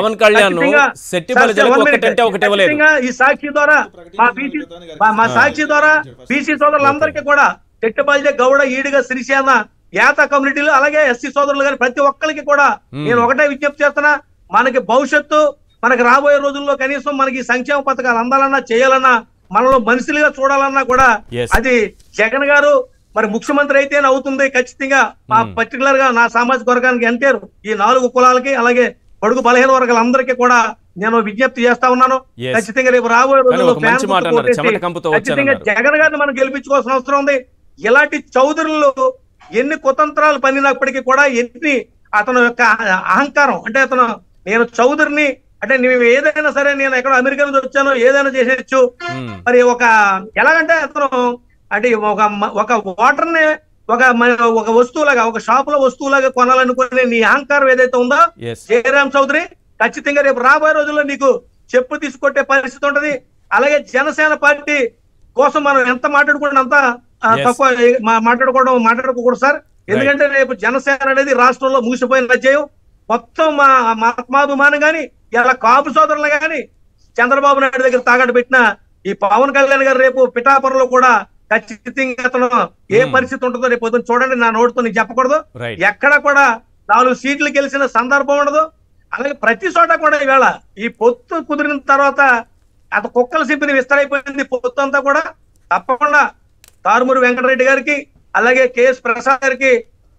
ఈ సాక్షి ద్వారా మా బీసీ మా సాక్షి ద్వారా బీసీ సోదరులందరికీ కూడా చెట్టుపల్లి, గౌడ, ఈడిగ, శ్రీసేన, యాత కమ్యూనిటీలు, అలాగే ఎస్సీ సోదరులు గారి ప్రతి ఒక్కరికి కూడా నేను ఒకటే విజ్ఞప్తి చేస్తున్నా, మనకి భవిష్యత్తు, మనకి రాబోయే రోజుల్లో కనీసం మనకి సంక్షేమ పథకాలు అందాలన్నా, చేయాలన్నా, మనలో మనుషులుగా చూడాలన్నా కూడా అది జగన్ గారు మరి ముఖ్యమంత్రి అయితేనే అవుతుంది. ఖచ్చితంగా మా పర్టికులర్ గా నా సామాజిక వర్గానికి అంటారు ఈ నాలుగు కులాలకి, అలాగే బడుగు బలహీన వర్గాలందరికీ కూడా నేను విజ్ఞప్తి చేస్తా ఉన్నాను. ఖచ్చితంగా రేపు రాబోయే రోజుల్లో ఖచ్చితంగా జగన్ గారిని మనం గెలిపించుకోవాల్సిన అవసరం ఉంది. ఇలాంటి చౌదరులు ఎన్ని కుతంత్రాలు పన్నినప్పటికీ కూడా, ఎన్ని అతను యొక్క అహంకారం అంటే అతను నేను చౌదరిని అంటే నువ్వు ఏదైనా సరే నేను ఎక్కడ అమెరికా నుంచి వచ్చాను ఏదైనా చేసేయచ్చు. మరి ఒక ఎలాగంటే అతను అంటే ఒక ఒక వాటర్ ని ఒక ఒక వస్తువులాగా, ఒక షాప్ లో వస్తువులాగా కొనాలనుకునే నీ అహంకారం ఏదైతే ఉందో జయరాం చౌదరి, ఖచ్చితంగా రేపు రాబోయే రోజుల్లో నీకు చెప్పు తీసుకొట్టే పరిస్థితి ఉంటది. అలాగే జనసేన పార్టీ కోసం మనం ఎంత మాట్లాడుకుంటే అంత తక్కువ మాట్లాడుకోవడం మాట్లాడుకోకూడదు సార్. ఎందుకంటే రేపు జనసేన అనేది రాష్ట్రంలో ముగిసిపోయిన అధ్యాయం. మొత్తం మా ఆత్మాభిమానం గాని, ఇలా కాపు సోదరులు గాని చంద్రబాబు నాయుడు దగ్గర తాగట్టు పెట్టిన ఈ పవన్ కళ్యాణ్ గారు రేపు పిఠాపురంలో కూడా ఖచ్చితంగా అతను ఏ పరిస్థితి ఉంటుందో రేపు పొద్దున చూడండి. నా నోటితో నీకు చెప్పకూడదు. ఎక్కడ కూడా నాలుగు సీట్లు గెలిచిన సందర్భం ఉండదు. అలాగే ప్రతి చోట కూడా ఈవేళ ఈ పొత్తు కుదిరిన తర్వాత అత కుక్కల సింపిని విస్తరైపోయింది. పొత్తు అంతా కూడా తప్పకుండా కారుమూరి వెంకటరెడ్డి గారికి, అలాగే కేఎస్ ప్రసాద్ గారికి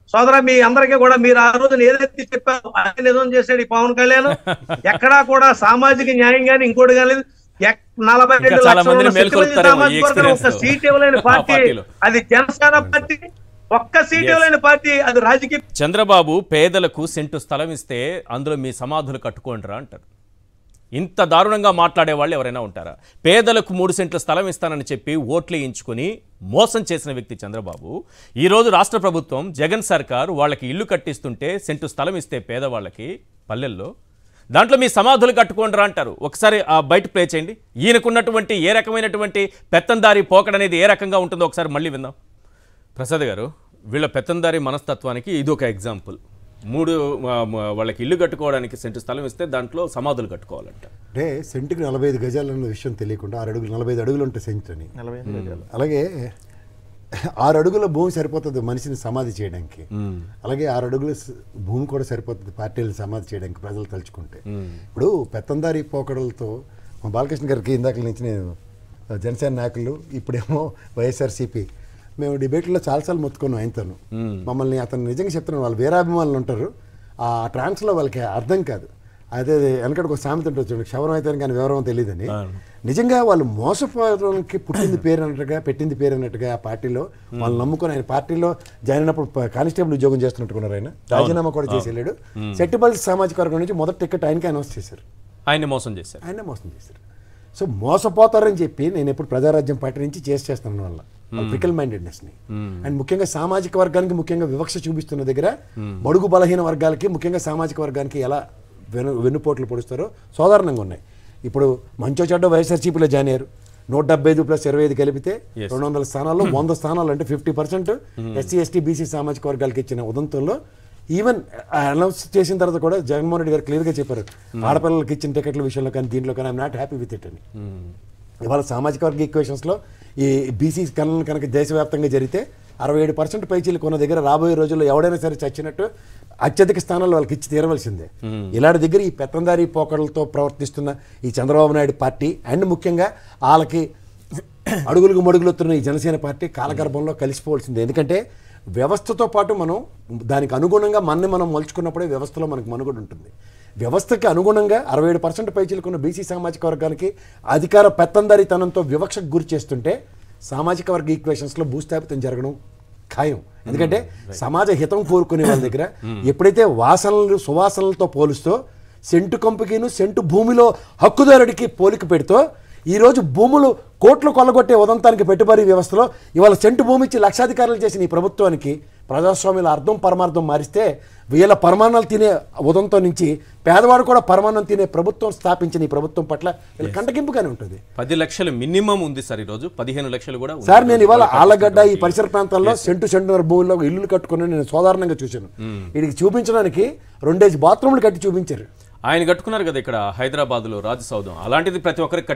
సోదరా మీ అందరికీ కూడా మీరు ఆ రోజున ఏదైతే చెప్పారో అదే నిజం చేశాడు ఈ పవన్ కళ్యాణ్. ఎక్కడా కూడా సామాజిక న్యాయం కానీ ఇంకోటి కానీ నలభై రెండు లక్షల సామాజిక వర్గం ఒక సీట్ ఇవ్వలేని పార్టీ అది జనసేన పార్టీ. ఒక్క సీట్ ఇవ్వలేని పార్టీ అది రాజకీయ. చంద్రబాబు పేదలకు సెంటు స్థలం ఇస్తే అందులో మీ సమాధులు కట్టుకోండిరా అంటారు. ఇంత దారుణంగా మాట్లాడే వాళ్ళు ఎవరైనా ఉంటారా? పేదలకు మూడు సెంట్ల స్థలం ఇస్తానని చెప్పి ఓట్లు వేయించుకొని మోసం చేసిన వ్యక్తి చంద్రబాబు. ఈరోజు రాష్ట్ర ప్రభుత్వం జగన్ సర్కార్ వాళ్ళకి ఇల్లు కట్టిస్తుంటే సెంటు స్థలం ఇస్తే పేదవాళ్ళకి పల్లెల్లో దాంట్లో మీ సమాధులు కట్టుకోండిరా అంటారు. ఒకసారి ఆ బయట ప్లే చేయండి. ఈయనకున్నటువంటి ఏ రకమైనటువంటి పెత్తందారి పోకడ అనేది ఏ రకంగా ఉంటుందో ఒకసారి మళ్ళీ విందాం. ప్రసాద్ గారు, వీళ్ళ పెత్తందారి మనస్తత్వానికి ఇది ఒక ఎగ్జాంపుల్. మూడు వాళ్ళకి ఇల్లు కట్టుకోవడానికి సెంటు స్థలం ఇస్తే దాంట్లో సమాధులు కట్టుకోవాలంట. అంటే సెంటుకి నలభై ఐదు గజాలు అన్న విషయం తెలియకుండా ఆరు అడుగులు నలభై ఐదు అడుగులు ఉంటాయి సెంట్ అని. అలాగే ఆరు అడుగుల భూమి సరిపోతుంది మనిషిని సమాధి చేయడానికి. అలాగే ఆరు అడుగుల భూమి కూడా సరిపోతుంది పార్టీలను సమాధి చేయడానికి ప్రజలు తలుచుకుంటే. ఇప్పుడు పెత్తందారి పోకడలతో మా బాలకృష్ణ గారికి ఇందాక నుంచి నేను జనసేన నాయకులు ఇప్పుడేమో వైఎస్ఆర్సీపీ మేము డిబేట్లో చాలాసార్లు మొత్తుకున్నాం ఆయనతోను. మమ్మల్ని అతను నిజంగా చెప్తున్నాను, వాళ్ళు వీరాభిమానులు ఉంటారు, ఆ ట్రాన్స్లో వాళ్ళకి అర్థం కాదు. అదే వెనకడికి ఒక సామెత ఉంటుంది, క్షవరం అయితే కానీ వివరం తెలియదని. నిజంగా వాళ్ళు మోసపోవడానికి పుట్టింది పేరు అన్నట్టుగా పెట్టింది పేరు అన్నట్టుగా ఆ పార్టీలో వాళ్ళు నమ్ముకుని ఆయన పార్టీలో జాయిన్ అయినప్పుడు కానిస్టేబుల్ ఉద్యోగం చేస్తున్నట్టుకున్నారు. ఆయన రాజీనామా కూడా చేసి వెళ్ళాడు. సెట్టిబల్స్ సామాజిక వర్గం నుంచి మొదటి టికెట్ ఆయనకి అనౌన్స్ చేశారు. ఆయన మోసం చేశారు ఆయన మోసం చేశారు. సో మోసపోతారని చెప్పి నేను ఎప్పుడు ప్రజారాజ్యం పార్టీ నుంచి చేసి చేస్తాను వల్ల ఫికల్ మైండెడ్నెస్ని అండ్ ముఖ్యంగా సామాజిక వర్గానికి ముఖ్యంగా వివక్ష చూపిస్తున్న దగ్గర బడుగు బలహీన వర్గాలకి ముఖ్యంగా సామాజిక వర్గానికి ఎలా వెను వెన్నుపోట్లు పొడుస్తారో సాధారణంగా ఉన్నాయి. ఇప్పుడు మంచో చెడ్డ వైఎస్ఆర్సీపీలో జాయిన్ అయ్యారు. నూట డెబ్బై ఐదు ప్లస్ ఇరవై ఐదు కలిపితే రెండు వందల స్థానాల్లో వంద స్థానాలు అంటే fifty percent SC ST BC సామాజిక వర్గాలకు ఇచ్చిన ఉదంతంలో ఈవెన్ అనౌన్స్ చేసిన తర్వాత కూడా జగన్మోహన్ రెడ్డి గారు క్లియర్గా చెప్పారు, ఆడపిల్లలకి ఇచ్చిన టికెట్ల విషయంలో కానీ దీంట్లో కానీ I'm not happy with it అని. ఇవాళ సామాజిక వర్గ ఈక్వేషన్స్లో ఈ బీసీ కన్నా కనుక దేశవ్యాప్తంగా జరిగితే అరవై ఏడు పర్సెంట్ పైచీలు కొన్న దగ్గర రాబోయే రోజుల్లో ఎవడైనా సరే చచ్చినట్టు అత్యధిక స్థానాలు వాళ్ళకి ఇచ్చి తీరవలసిందే. ఇలాంటి దగ్గర ఈ పెత్తందారీ పోకడలతో ప్రవర్తిస్తున్న ఈ చంద్రబాబు నాయుడు పార్టీ అండ్ ముఖ్యంగా వాళ్ళకి అడుగులకు మడుగులొత్తున్న ఈ జనసేన పార్టీ కాలగర్భంలో కలిసిపోవాల్సిందే. ఎందుకంటే వ్యవస్థతో పాటు మనం దానికి అనుగుణంగా మనని మనం మలుచుకున్నప్పుడే వ్యవస్థలో మనకు మనుగడ ఉంటుంది. వ్యవస్థకి అనుగుణంగా అరవై ఏడు పర్సెంట్ పైచీలకున్న బీసీ సామాజిక వర్గానికి అధికార పెత్తందారీతనంతో వివక్షకు గురి చేస్తుంటే సామాజిక వర్గ ఈక్వేషన్స్లో భూస్థాపితం జరగడం ఖాయం. ఎందుకంటే సమాజ హితం కోరుకునే వాళ్ళ దగ్గర ఎప్పుడైతే వాసనలు సువాసనలతో పోలుస్తూ సెంటు కంపుకిను సెంటు భూమిలో హక్కుదారుడికి పోలిక పెడుతూ ఈరోజు భూములు కోట్లు కొల్లగొట్టే ఉదంతానికి పెట్టుబడి వ్యవస్థలో ఇవాళ సెంటు భూమి ఇచ్చి లక్షాధికారులు చేసిన ఈ ప్రభుత్వానికి ప్రజాస్వామ్యాల అర్థం పరమార్థం మారిస్తే వీళ్ళ పరమాణాలు తినే ఉదంతం నుంచి పేదవాడు కూడా పరమాణం తినే ప్రభుత్వం స్థాపించిన ఈ ప్రభుత్వం పట్ల వీళ్ళ కంటకింపుగానే ఉంటుంది. పది లక్షలు మినిమం ఉంది సార్, ఈరోజు పదిహేను లక్షలు కూడా సార్. నేను ఇవాళ ఆలగడ్డ ఈ పరిసర ప్రాంతాల్లో సెంటు సెంటున్నర భూముల్లో ఇల్లు కట్టుకుని నేను సాధారణంగా చూశాను. వీడికి చూపించడానికి రెండేసి బాత్రూమ్లు కట్టి చూపించారు. ఆయన కట్టుకున్నారు కదా ఇక్కడ హైదరాబాద్ లో రాజు సౌధం, అలాంటిది ప్రతి ఒక్కరికి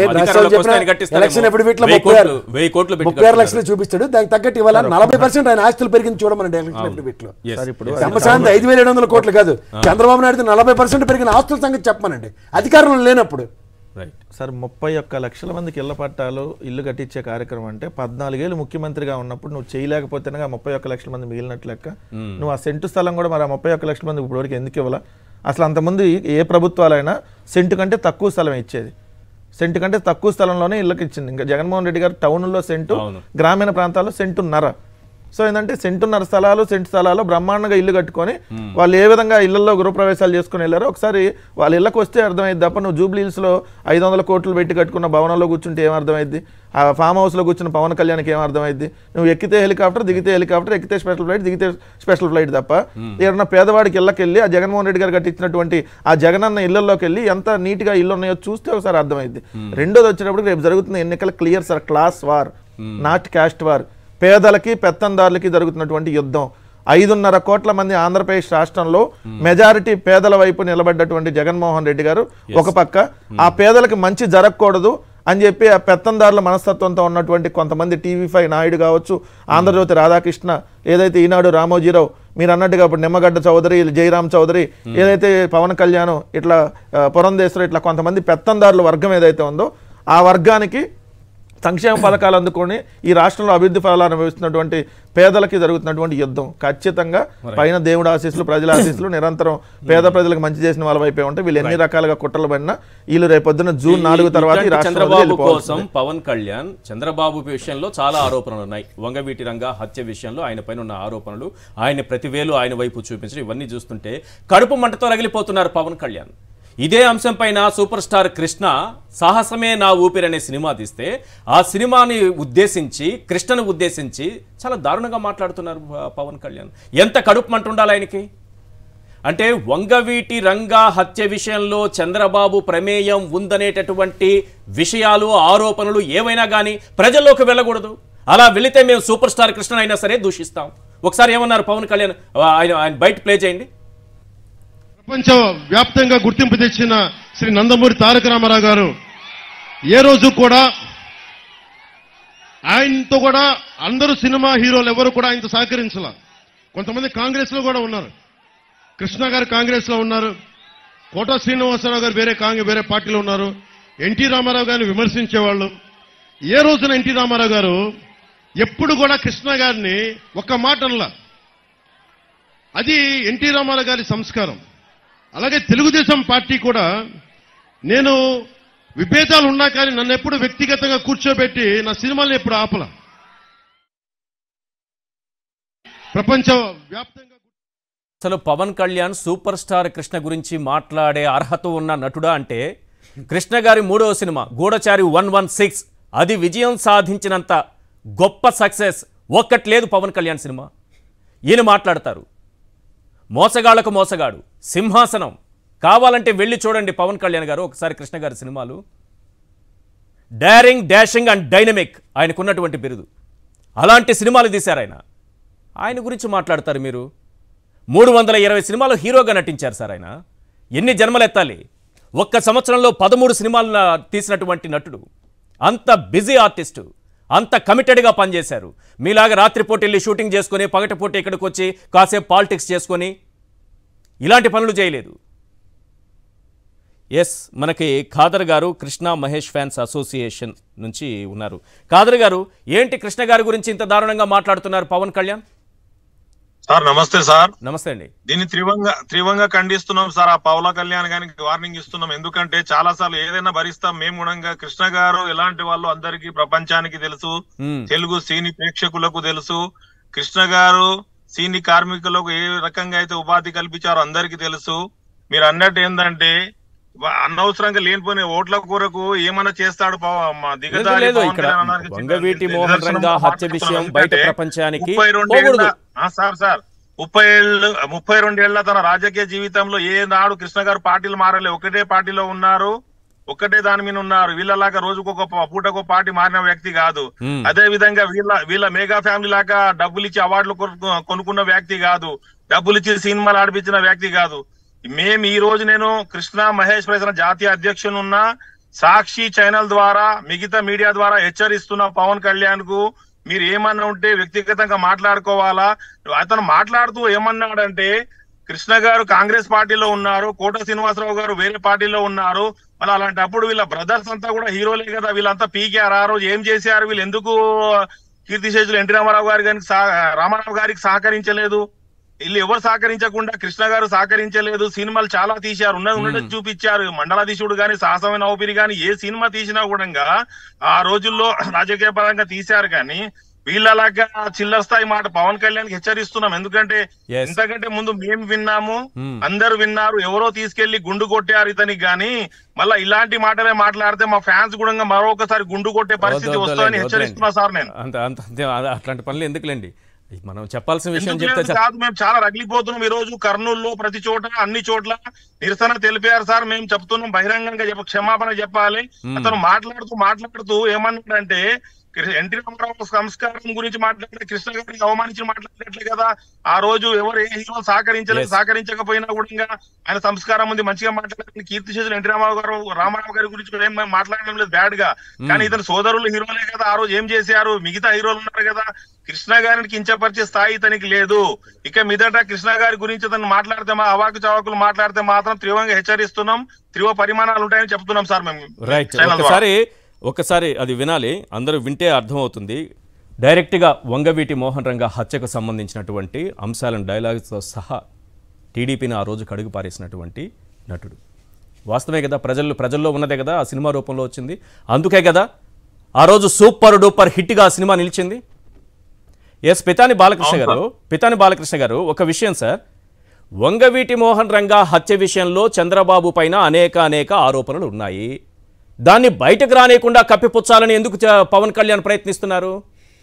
ముప్పై ఆరు లక్షలు చూపిస్తాడు. దానికి తగ్గట్టు ఇవాళ నలభై పర్సెంట్ ఆయన ఆస్తులు పెరిగింది చూడమనండి. ఎలక్షన్ ఐదు వేల ఏడు వందల కోట్లు కాదు, చంద్రబాబు నాయుడు నలభై పర్సెంట్ పెరిగిన ఆస్తుల సంగతి చెప్పమనండి అధికారంలో లేనప్పుడు. సార్ ముప్పై ఒక్క లక్షల మందికి ఇళ్ల పట్టాలు ఇల్లు కట్టించే కార్యక్రమం అంటే పద్నాలుగేళ్ళు ముఖ్యమంత్రిగా ఉన్నప్పుడు నువ్వు చేయలేకపోతేనే ముప్పై ఒక్క లక్షల మంది మిగిలినట్లు లెక్క. నువ్వు ఆ సెంటు స్థలం కూడా మరి ఆ ముప్పై ఒక్క లక్షల మంది ఇప్పటివరకు ఎందుకు ఇవ్వాలా? అసలు అంతమంది ఏ ప్రభుత్వాలైనా సెంటు కంటే తక్కువ స్థలం ఇచ్చేది, సెంటు కంటే తక్కువ స్థలంలోనే ఇళ్ళకి ఇచ్చింది. ఇంకా జగన్మోహన్ రెడ్డి గారు టౌన్లో సెంటు, గ్రామీణ ప్రాంతాల్లో సెంటున్నర. సో ఏంటంటే సెంటున్నర స్థలాలు సెంటు స్థలాలు బ్రహ్మాండంగా ఇల్లు కట్టుకొని వాళ్ళు ఏ విధంగా ఇళ్లలో గృహప్రవేశాలు చేసుకుని వెళ్ళారో ఒకసారి వాళ్ళ ఇళ్ళకి వస్తే అర్థమైంది తప్ప నువ్వు జూబ్లీ హిల్స్లో ఐదు వందల కోట్లు పెట్టి కట్టుకున్న భవనంలో కూర్చుంటే ఏమర్థమైంది, ఆ ఫామ్ హౌస్లో కూర్చున్న పవన్ కళ్యాణ్కి ఏమర్థమైంది? నువ్వు ఎక్కితే హెలికాప్టర్, దిగితే హెలికాప్టర్, ఎక్కితే స్పెషల్ ఫ్లైట్, దిగితే స్పెషల్ ఫ్లైట్ తప్ప ఏదన్నా పేదవాడికి ఇళ్ళకి వెళ్ళి ఆ జగన్మోహన్ రెడ్డి గారు కట్టించినటువంటి ఆ జగనన్న ఇళ్లలోకి వెళ్ళి ఎంత నీట్గా ఇల్లు ఉన్నాయో చూస్తే ఒకసారి అర్థమైంది. రెండోది వచ్చేటప్పుడు రేపు జరుగుతున్న ఎన్నికల clear sir, class war not caste war. పేదలకి పెత్తందారులకి జరుగుతున్నటువంటి యుద్ధం. ఐదున్నర కోట్ల మంది ఆంధ్రప్రదేశ్ రాష్ట్రంలో మెజారిటీ పేదల వైపు నిలబడ్డటువంటి జగన్మోహన్ రెడ్డి గారు ఒక పక్క ఆ పేదలకు మంచి జరగకూడదు అని చెప్పి ఆ పెత్తందారుల మనస్తత్వంతో ఉన్నటువంటి కొంతమంది టీవీ ఫైవ్ నాయుడు కావచ్చు, ఆంధ్రజ్యోతి రాధాకృష్ణ, ఏదైతే ఈనాడు రామోజీరావు, మీరు అన్నట్టుగా ఇప్పుడు నిమ్మగడ్డ చౌదరి, జయరామ్ చౌదరి, ఏదైతే పవన్ కళ్యాణ్, ఇట్లా పురంధేశ్వరి, ఇట్లా కొంతమంది పెత్తందారుల వర్గం ఏదైతే ఉందో ఆ వర్గానికి సంక్షేమ పథకాలు అందుకొని ఈ రాష్ట్రంలో అభివృద్ధి ఫలాలు అనుభవిస్తున్నటువంటి పేదలకి జరుగుతున్నటువంటి యుద్ధం ఖచ్చితంగా పైన దేవుడు ఆశీస్సులు ప్రజల ఆశీస్సులు నిరంతరం పేద ప్రజలకు మంచి చేసిన వాళ్ళ వైపే ఉంటే వీళ్ళు ఎన్ని రకాలుగా కుట్రలు పడినా వీళ్ళు రేపొద్దున జూన్ నాలుగు తర్వాత ఈ చంద్రబాబు కోసం పవన్ కళ్యాణ్ చంద్రబాబు విషయంలో చాలా ఆరోపణలు ఉన్నాయి. వంగవీటి రంగా హత్య విషయంలో ఆయన పైన ఉన్న ఆరోపణలు, ఆయన ప్రతివేలు ఆయన వైపు చూపించడం, ఇవన్నీ చూస్తుంటే కడుపు మంటతో రగిలిపోతున్నారు పవన్ కళ్యాణ్. ఇదే అంశం పైన సూపర్ స్టార్ కృష్ణ సాహసమే నా ఊపిరి అనే సినిమా తీస్తే ఆ సినిమాని ఉద్దేశించి కృష్ణను ఉద్దేశించి చాలా దారుణంగా మాట్లాడుతున్నారు పవన్ కళ్యాణ్. ఎంత కడుపు మంట ఉండాలి ఆయనకి? అంటే వంగవీటి రంగా హత్య విషయంలో చంద్రబాబు ప్రమేయం ఉందనేటటువంటి విషయాలు ఆరోపణలు ఏవైనా కానీ ప్రజల్లోకి వెళ్ళకూడదు. అలా వెళితే మేము సూపర్ స్టార్ కృష్ణ అయినా సరే దూషిస్తాం. ఒకసారి ఏమన్నారు పవన్ కళ్యాణ్, ఆయన ఆయన బయట ప్లే చేయండి. ప్రపంచ వ్యాప్తంగా గుర్తింపు తెచ్చిన శ్రీ నందమూరి తారక రామారావు గారు ఏ రోజు కూడా ఆయనతో కూడా అందరూ సినిమా హీరోలు ఎవరు కూడా ఆయనతో సహకరించాల. కొంతమంది కాంగ్రెస్ లో కూడా ఉన్నారు. కృష్ణ గారు కాంగ్రెస్ లో ఉన్నారు, కోట శ్రీనివాసరావు గారు వేరే కాంగ్రెస్ వేరే పార్టీలో ఉన్నారు. ఎన్టీ రామారావు గారిని విమర్శించేవాళ్ళు. ఏ రోజున ఎన్టీ రామారావు గారు ఎప్పుడు కూడా కృష్ణ గారిని ఒక్క మాట అనలా. అది ఎన్టీ రామారావు గారి సంస్కారం. అలాగే తెలుగుదేశం పార్టీ కూడా నేను విభేదాలు ఉన్నా కానీ నన్ను ఎప్పుడు వ్యక్తిగతంగా కూర్చోబెట్టి నా సినిమాలను ఎప్పుడు ఆపల. ప్రపంచ వ్యాప్తంగా అసలు పవన్ కళ్యాణ్ సూపర్ స్టార్ కృష్ణ గురించి మాట్లాడే అర్హత ఉన్న నటుడా అంటే కృష్ణ గారి మూడవ సినిమా గూఢచారి వన్ వన్ సిక్స్ అది విజయం సాధించినంత గొప్ప సక్సెస్ ఒక్కట్లేదు పవన్ కళ్యాణ్ సినిమా. ఈయన మాట్లాడతారు మోసగాళ్లకు మోసగాడు, సింహాసనం. కావాలంటే వెళ్ళి చూడండి పవన్ కళ్యాణ్ గారు ఒకసారి కృష్ణ గారి సినిమాలు. డేరింగ్, డాషింగ్ అండ్ డైనమిక్ ఆయనకున్నటువంటి బిరుదు. అలాంటి సినిమాలు తీశారు ఆయన. ఆయన గురించి మాట్లాడతారు మీరు. మూడు వందల ఇరవై సినిమాలు హీరోగా నటించారు సార్ ఆయన. ఎన్ని జన్మలెత్తాలి? ఒక్క సంవత్సరంలో పదమూడు సినిమాలు తీసినటువంటి నటుడు. అంత బిజీ ఆర్టిస్టు, అంత కమిటెడ్గా పనిచేశారు. మీలాగా రాత్రిపూట వెళ్ళి షూటింగ్ చేసుకొని పగటిపూట ఇక్కడికి వచ్చి కాసేపు పాలిటిక్స్ చేసుకొని ఇలాంటి పనులు చేయలేదు. ఎస్, మనకి ఖాదర్ గారు కృష్ణ మహేష్ ఫ్యాన్స్ అసోసియేషన్ నుంచి ఉన్నారు. ఖాదర్ గారు, ఏంటి కృష్ణ గారి గురించి ఇంత దారుణంగా మాట్లాడుతున్నారు పవన్ కళ్యాణ్? సార్ నమస్తే సార్. నమస్తే అండి. దీన్ని త్రివంగా త్రివంగా ఖండిస్తున్నాం సార్. ఆ పవన్ కళ్యాణ్ గారికి వార్నింగ్ ఇస్తున్నాం. ఎందుకంటే చాలా సార్లు ఏదైనా భరిస్తాం మేము గుణంగా. కృష్ణ గారు ఎలాంటి వాళ్ళు అందరికీ ప్రపంచానికి తెలుసు, తెలుగు సినీ ప్రేక్షకులకు తెలుసు. కృష్ణ గారు సినీ కార్మికులకు ఏ రకంగా అయితే ఉపాధి కల్పించారో అందరికీ తెలుసు. మీరు అన్నట్టు ఏంటంటే అనవసరంగా లేనిపోయిన ఓట్ల కొరకు ఏమన్నా చేస్తాడు దిగజారి వంగవీటి మోహన్ రంగా హత్య విషయం బయట ప్రపంచానికి ముప్పై రెండేళ్ల సార్ సార్ ముప్పై ఏళ్ళు ముప్పై రెండేళ్ల తన రాజకీయ జీవితంలో ఏ నాడు కృష్ణ గారు పార్టీలు మారలే. ఒకటే పార్టీలో ఉన్నారు, ఒక్కటే దాని మీద ఉన్నారు. వీళ్ళలాగా రోజుకొక పూటకో పార్టీ మారిన వ్యక్తి కాదు. అదే విధంగా వీళ్ళ వీళ్ళ మెగా ఫ్యామిలీ లాగా డబ్బులు ఇచ్చి అవార్డులు కొనుక్కున్న వ్యక్తి కాదు, డబ్బులు ఇచ్చి సినిమాలు ఆడిపించిన వ్యక్తి కాదు. మేము ఈ రోజు నేను కృష్ణ మహేష్ ప్రజల జాతీయ అధ్యక్షులు ఉన్న సాక్షి ఛానల్ ద్వారా మిగతా మీడియా ద్వారా హెచ్చరిస్తున్న పవన్ కళ్యాణ్ కు మీరు ఏమన్నా ఉంటే వ్యక్తిగతంగా మాట్లాడుకోవాలా. అతను మాట్లాడుతూ ఏమన్నాడంటే కృష్ణ గారు కాంగ్రెస్ పార్టీలో ఉన్నారు, కోట శ్రీనివాసరావు గారు వేరే పార్టీలో ఉన్నారు. మళ్ళీ అలాంటప్పుడు వీళ్ళ బ్రదర్స్ అంతా కూడా హీరోలే కదా, వీళ్ళంతా పీకేఆర్ ఆ రోజు ఏం చేశారు, వీళ్ళు ఎందుకు కీర్తిశేషులు ఎన్టీ రామారావు గారి గారికి రామారావు గారికి సహకరించలేదు, వీళ్ళు ఎవరు సహకరించకుండా కృష్ణ గారు సహకరించలేదు. సినిమాలు చాలా తీశారు, ఉన్నది ఉన్నట్టు చూపించారు. మండలాధీశుడు గాని సాహసమైన ఊపిరి గాని ఏ సినిమా తీసినా కూడా ఆ రోజుల్లో రాజకీయ పరంగా తీశారు. కానీ వీళ్ళలాగా చిల్లర స్థాయి మాట పవన్ కళ్యాణ్ హెచ్చరిస్తున్నాం. ఎందుకంటే ఇంతకంటే ముందు మేము విన్నాము, అందరు విన్నారు, ఎవరో తీసుకెళ్లి గుండు కొట్టారు ఇతనికి. గాని మళ్ళా ఇలాంటి మాటలే మాట్లాడితే మా ఫ్యాన్స్ కూడా మరొకసారి గుండు కొట్టే పరిస్థితి వస్తుందని హెచ్చరిస్తున్నా సార్. నేను అట్లాంటి పనులు ఎందుకులేండి, మనం చెప్పాల్సిన విషయం కాదు. మేము చాలా రగిలిపోతున్నాం. ఈ రోజు కర్నూలులో ప్రతి చోట అన్ని చోట్ల నిరసన తెలిపారు సార్. మేము చెప్తున్నాం బహిరంగంగా చెప్ప క్షమాపణ చెప్పాలి. అతను మాట్లాడుతూ మాట్లాడుతూ ఏమన్నాడంటే ఎన్టీ రామారావు సంస్కారం గురించి మాట్లాడితే కృష్ణ గారిని అవమానించి మాట్లాడినట్లే కదా. ఆ రోజు ఎవరు ఏ హీరో సహకరించలేదు, సహకరించకపోయినా కూడా ఆయన సంస్కారం ఉంది, మంచిగా మాట్లాడారు. కీర్తిశేషులు ఎన్టీ రామారావు గారు రామారావు గారి గురించి కూడా ఏం మాట్లాడడం లేదు బ్యాడ్ గా. కానీ ఇతను సోదరులు హీరోలే కదా, ఆ రోజు ఏం చేశారు, మిగతా హీరోలు ఉన్నారు కదా. కృష్ణ గారిని కించపరిచే స్థాయి ఇతనికి లేదు. ఇక మీదట కృష్ణ గారి గురించి అతను మాట్లాడితే మా అవాకు చవాకులు మాట్లాడితే మాత్రం తీవ్రంగా హెచ్చరిస్తున్నాం. తీవ్ర పరిమాణాలు ఉంటాయని చెప్తున్నాం సార్ మేము. రైట్, ఒకసారి ఒకసారి అది వినాలి, అందరూ వింటే అర్థమవుతుంది. డైరెక్ట్గా వంగవీటి మోహన్ రంగా హత్యకు సంబంధించినటువంటి అంశాలను డైలాగ్స్తో సహా టీడీపీని ఆ రోజు కడుగు పారేసినటువంటి నటుడు. వాస్తవమే కదా, ప్రజల్లో ప్రజల్లో ఉన్నదే కదా ఆ సినిమా రూపంలో వచ్చింది. అందుకే కదా ఆ రోజు సూపర్ డూపర్ హిట్గా ఆ సినిమా నిలిచింది. ఎస్ పితాని బాలకృష్ణ గారు పితాని బాలకృష్ణ గారు ఒక విషయం సార్, వంగవీటి మోహన్ రంగా హత్య విషయంలో చంద్రబాబు పైన అనేక అనేక ఆరోపణలు ఉన్నాయి. దాన్ని బయటకు రానియకుండా కప్పిపుచ్చాలని ఎందుకు పవన్ కళ్యాణ్ ప్రయత్నిస్తున్నారు?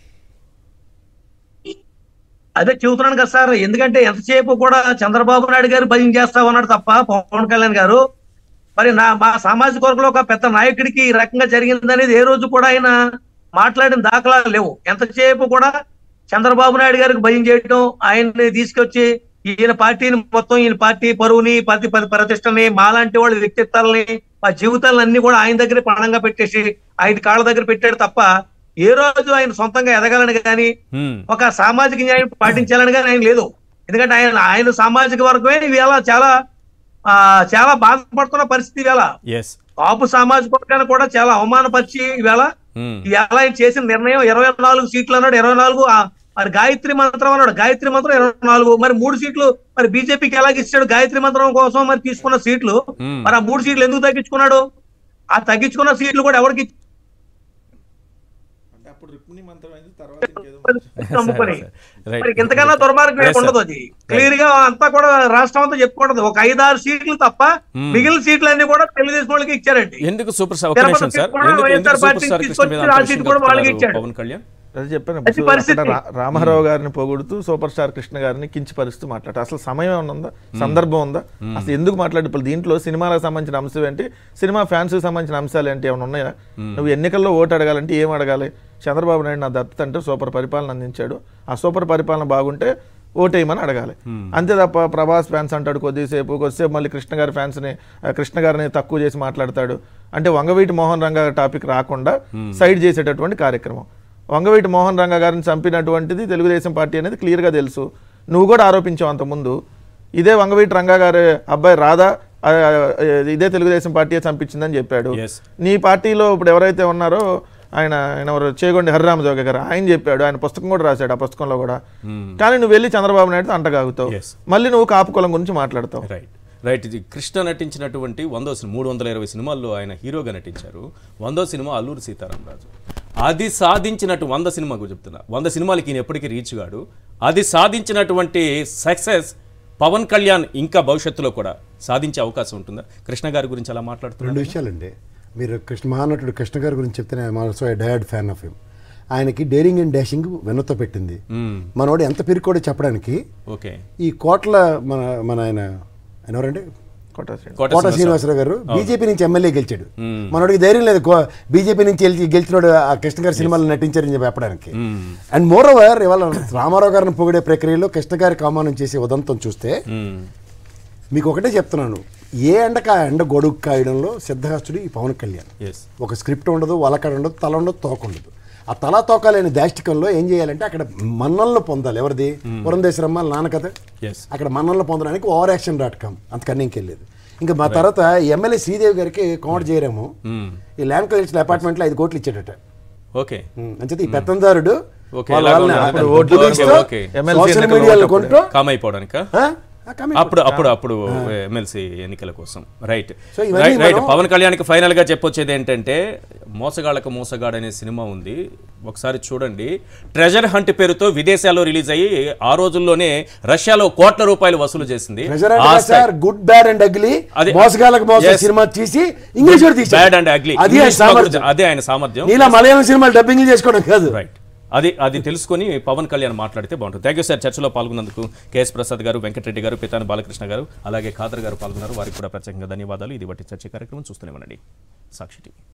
అదే చెబుతున్నాను కదా సార్, ఎందుకంటే ఎంతసేపు కూడా చంద్రబాబు నాయుడు గారు భయం చేస్తా ఉన్నాడు తప్ప పవన్ కళ్యాణ్ గారు మరి నా మా సామాజిక వర్గంలో ఒక పెద్ద నాయకుడికి ఈ రకంగా జరిగింది అనేది ఏ రోజు కూడా ఆయన మాట్లాడిన దాఖలాలు లేవు. ఎంతసేపు కూడా చంద్రబాబు నాయుడు గారికి భయం చేయటం, ఆయన్ని తీసుకొచ్చి ఈయన పార్టీని మొత్తం ఈయన పార్టీ పరువుని పార్టీ ప్రతిష్టని మాలాంటి వాళ్ళ వ్యక్తిత్వాలని మా జీవితాలను అన్ని కూడా ఆయన దగ్గర పణంగా పెట్టేసి ఆయన కాళ్ళ దగ్గర పెట్టాడు తప్ప ఏ రోజు ఆయన సొంతంగా ఎదగాలని కానీ ఒక సామాజిక న్యాయం పాటించాలని కానీ ఆయన లేదు. ఎందుకంటే ఆయన ఆయన సామాజిక వర్గమే ఇవాళ చాలా ఆ చాలా బాధపడుతున్న పరిస్థితి. ఇవాళ కాపు సామాజిక వర్గాన్ని కూడా చాలా అవమానపరిచి ఇవాళ ఇవాళ ఆయన చేసిన నిర్ణయం ఇరవై నాలుగు సీట్లు అన్నాడు, ఇరవై నాలుగు మరి గాయత్రి మంత్రం అన్నాడు, గాయత్రి మంత్రం ఇరవై నాలుగు మరి మూడు సీట్లు మరి బీజేపీకి ఎలాగ ఇచ్చాడు? గాయత్రి మంత్రం కోసం మరి తీసుకున్న సీట్లు మరి ఆ మూడు సీట్లు ఎందుకు తగ్గించుకున్నాడు? ఆ తగ్గించుకున్న సీట్లు కూడా ఎవరికి ఇంతకన్నా దుర్మార్గం ఉండదు. అది క్లియర్ గా అంతా కూడా రాష్ట్రం అంతా చెప్పుకుంటది. ఒక ఐదారు సీట్లు తప్ప మిగిలిన సీట్లు అన్ని కూడా తెలుగుదేశం వాళ్ళకి ఇచ్చారండి. ఎందుకు సూపర్ వైఎస్ఆర్ పార్టీ తీసుకొచ్చి ఆ సీట్ కూడా వాళ్ళకి ఇచ్చాడు. పవన్ కళ్యాణ్ అది చెప్పాను, రామారావు గారిని పొగుడుతూ సూపర్ స్టార్ కృష్ణ గారిని కించపరుస్తూ మాట్లాడు. అసలు సమయం ఉందా, సందర్భం ఉందా, అసలు ఎందుకు మాట్లాడు? ఇప్పుడు దీంట్లో సినిమాలకు సంబంధించిన అంశం ఏంటి, సినిమా ఫ్యాన్స్ కి సంబంధించిన అంశాలు ఏంటి, ఏమైనా ఉన్నాయా? నువ్వు ఎన్నికల్లో ఓటు అడగాలంటే ఏం అడగాలి? చంద్రబాబు నాయుడు నా దత్తత అంటే సూపర్ పరిపాలన అందించాడు, ఆ సూపర్ పరిపాలన బాగుంటే ఓటేయమని అడగాలి. అంతే తప్ప ప్రభాస్ ఫ్యాన్స్ అంటాడు కొద్దిసేపు, కొద్దిసేపు మళ్ళీ కృష్ణ గారి ఫ్యాన్స్ని కృష్ణ గారిని తక్కువ చేసి మాట్లాడతాడు. అంటే వంగవీటి మోహన్ రంగా టాపిక్ రాకుండా సైడ్ చేసేటటువంటి కార్యక్రమం. వంగవీటి మోహన్ రంగా గారిని చంపినటువంటిది తెలుగుదేశం పార్టీ అనేది క్లియర్గా తెలుసు. నువ్వు కూడా ఆరోపించావు అంతకుముందు, ఇదే వంగవీటి రంగా గారి అబ్బాయి రాధా ఇదే తెలుగుదేశం పార్టీయే చంపించిందని చెప్పాడు. నీ పార్టీలో ఇప్పుడు ఎవరైతే ఉన్నారో ఆయన ఆయన చేగొండి హరిరామజోగ గారు ఆయన చెప్పాడు, ఆయన పుస్తకం కూడా రాశాడు ఆ పుస్తకంలో కూడా. కానీ నువ్వు వెళ్ళి చంద్రబాబు నాయుడు అంటగాగుతావు, మళ్ళీ నువ్వు కాపు కులం గురించి మాట్లాడతావు. రైట్ రైట్ ఇది కృష్ణ నటించినటువంటి వందో సినిమా మూడు వందల ఇరవై సినిమాల్లో ఆయన హీరోగా నటించారు. వందో సినిమా అల్లూరి సీతారామరాజు. అది సాధించినట్టు వంద సినిమాకు చెప్తున్నా, వంద సినిమాలకి ఈయన ఎప్పటికీ రీచ్ కాడు. అది సాధించినటువంటి సక్సెస్ పవన్ కళ్యాణ్ ఇంకా భవిష్యత్తులో కూడా సాధించే అవకాశం ఉంటుందా? కృష్ణ గారి గురించి అలా మాట్లాడుతున్నారు. రెండు విషయాలండి, మీరు కృష్ణ మహానటుడు కృష్ణ గారి గురించి చెప్తే also a diehard fan of him. ఆయనకి డేరింగ్ అండ్ డాషింగ్ వెన్నతో పెట్టింది. మనోడు ఎంత పిరికోడో చెప్పడానికి ఓకే ఈ కోట్ల మన మన ఆయన ఎవరండి కోట శ్రీనివాసరావు గారు బీజేపీ నుంచి ఎమ్మెల్యే గెలిచాడు. మనోడికి ధైర్యం లేదు బీజేపీ నుంచి గెలిచినోడు ఆ కృష్ణ గారి సినిమాలు నటించారని చెప్పి చెప్పడానికి. అండ్ మోర్ ఓవర్ ఇవాళ రామారావు గారిని పొగిడే ప్రక్రియలో కృష్ణ గారికి అవమానం చేసే ఉదంతం చూస్తే మీకు ఒకటే చెప్తున్నాను, ఏ ఎండక ఎండ గొడుగు కాయడంలో సిద్ధహస్తుడు ఈ పవన్ కళ్యాణ్. ఒక స్క్రిప్ట్ ఉండదు, వలకడ ఉండదు, తల ఉండదు, తోక ఉండదు. ఆ తలా తోకాలేని దాష్టికంలో ఏం చేయాలంటే అక్కడ మన్నలను పొందాలి. ఎవరిది? పురంధేశ్వరమ్మ నాన్న కదా. అక్కడ మన్నలను పొందడానికి ఓవర్ యాక్షన్ డాట్ కామ్ అంతకన్నా ఇంకెళ్ళలేదు. ఇంకా మా తర్వాత ఎమ్మెల్యే శ్రీదేవి గారికి కోమటి చేయరేమో ఈ ల్యాండ్ కల్చర్ అపార్ట్మెంట్ లో ఐదు కోట్లు ఇచ్చాడట. ఓకే అంచేత ఈ పెత్తందారుడు సోషల్ మీడియాలో కొంటూ కామ్ అయిపోవడానికా అప్పుడు అప్పుడు అప్పుడు ఎమ్మెల్సీ ఎన్నికల కోసం. రైట్ రైట్ పవన్ కళ్యాణ్కి ఫైనల్ గా చెప్పొచ్చేది ఏంటంటే మోసగాళ్ళకు మోసగాడు అనే సినిమా ఉంది, ఒకసారి చూడండి. ట్రెజర్ హంట్ పేరుతో విదేశాల్లో రిలీజ్ అయ్యి ఆ రోజుల్లోనే రష్యాలో కోట్ల రూపాయలు వసూలు చేసింది. గుడ్ బ్యాడ్ అండ్ అగ్లీ మోసగాళ్ళకు మోసం సినిమా తీసి ఇంగ్లీష్ బ్యాడ్ అండ్ అగ్లీ అదే ఆయన సామర్థ్యం. ఇలా మలయాళం సినిమాలు డబ్బింగ్ చేసుకోవడం కాదు. రైట్ అది అది తెలుసుకొని పవన్ కళ్యాణ్ మాట్లాడితే బాగుంటుంది. Thank you sir. చర్చలో పాల్గొన్నందుకు కేఎస్ ప్రసాద్ గారు, వెంకటరెడ్డి గారు, పితాని బాలకృష్ణ గారు, అలాగే ఖాదర్ గారు పాల్గొన్నారు. వారికి కూడా ప్రత్యేకంగా ధన్యవాదాలు. ఇది బట్టి చర్చ కార్యక్రమం చూస్తూనే ఉండండి సాక్షి టీవీ.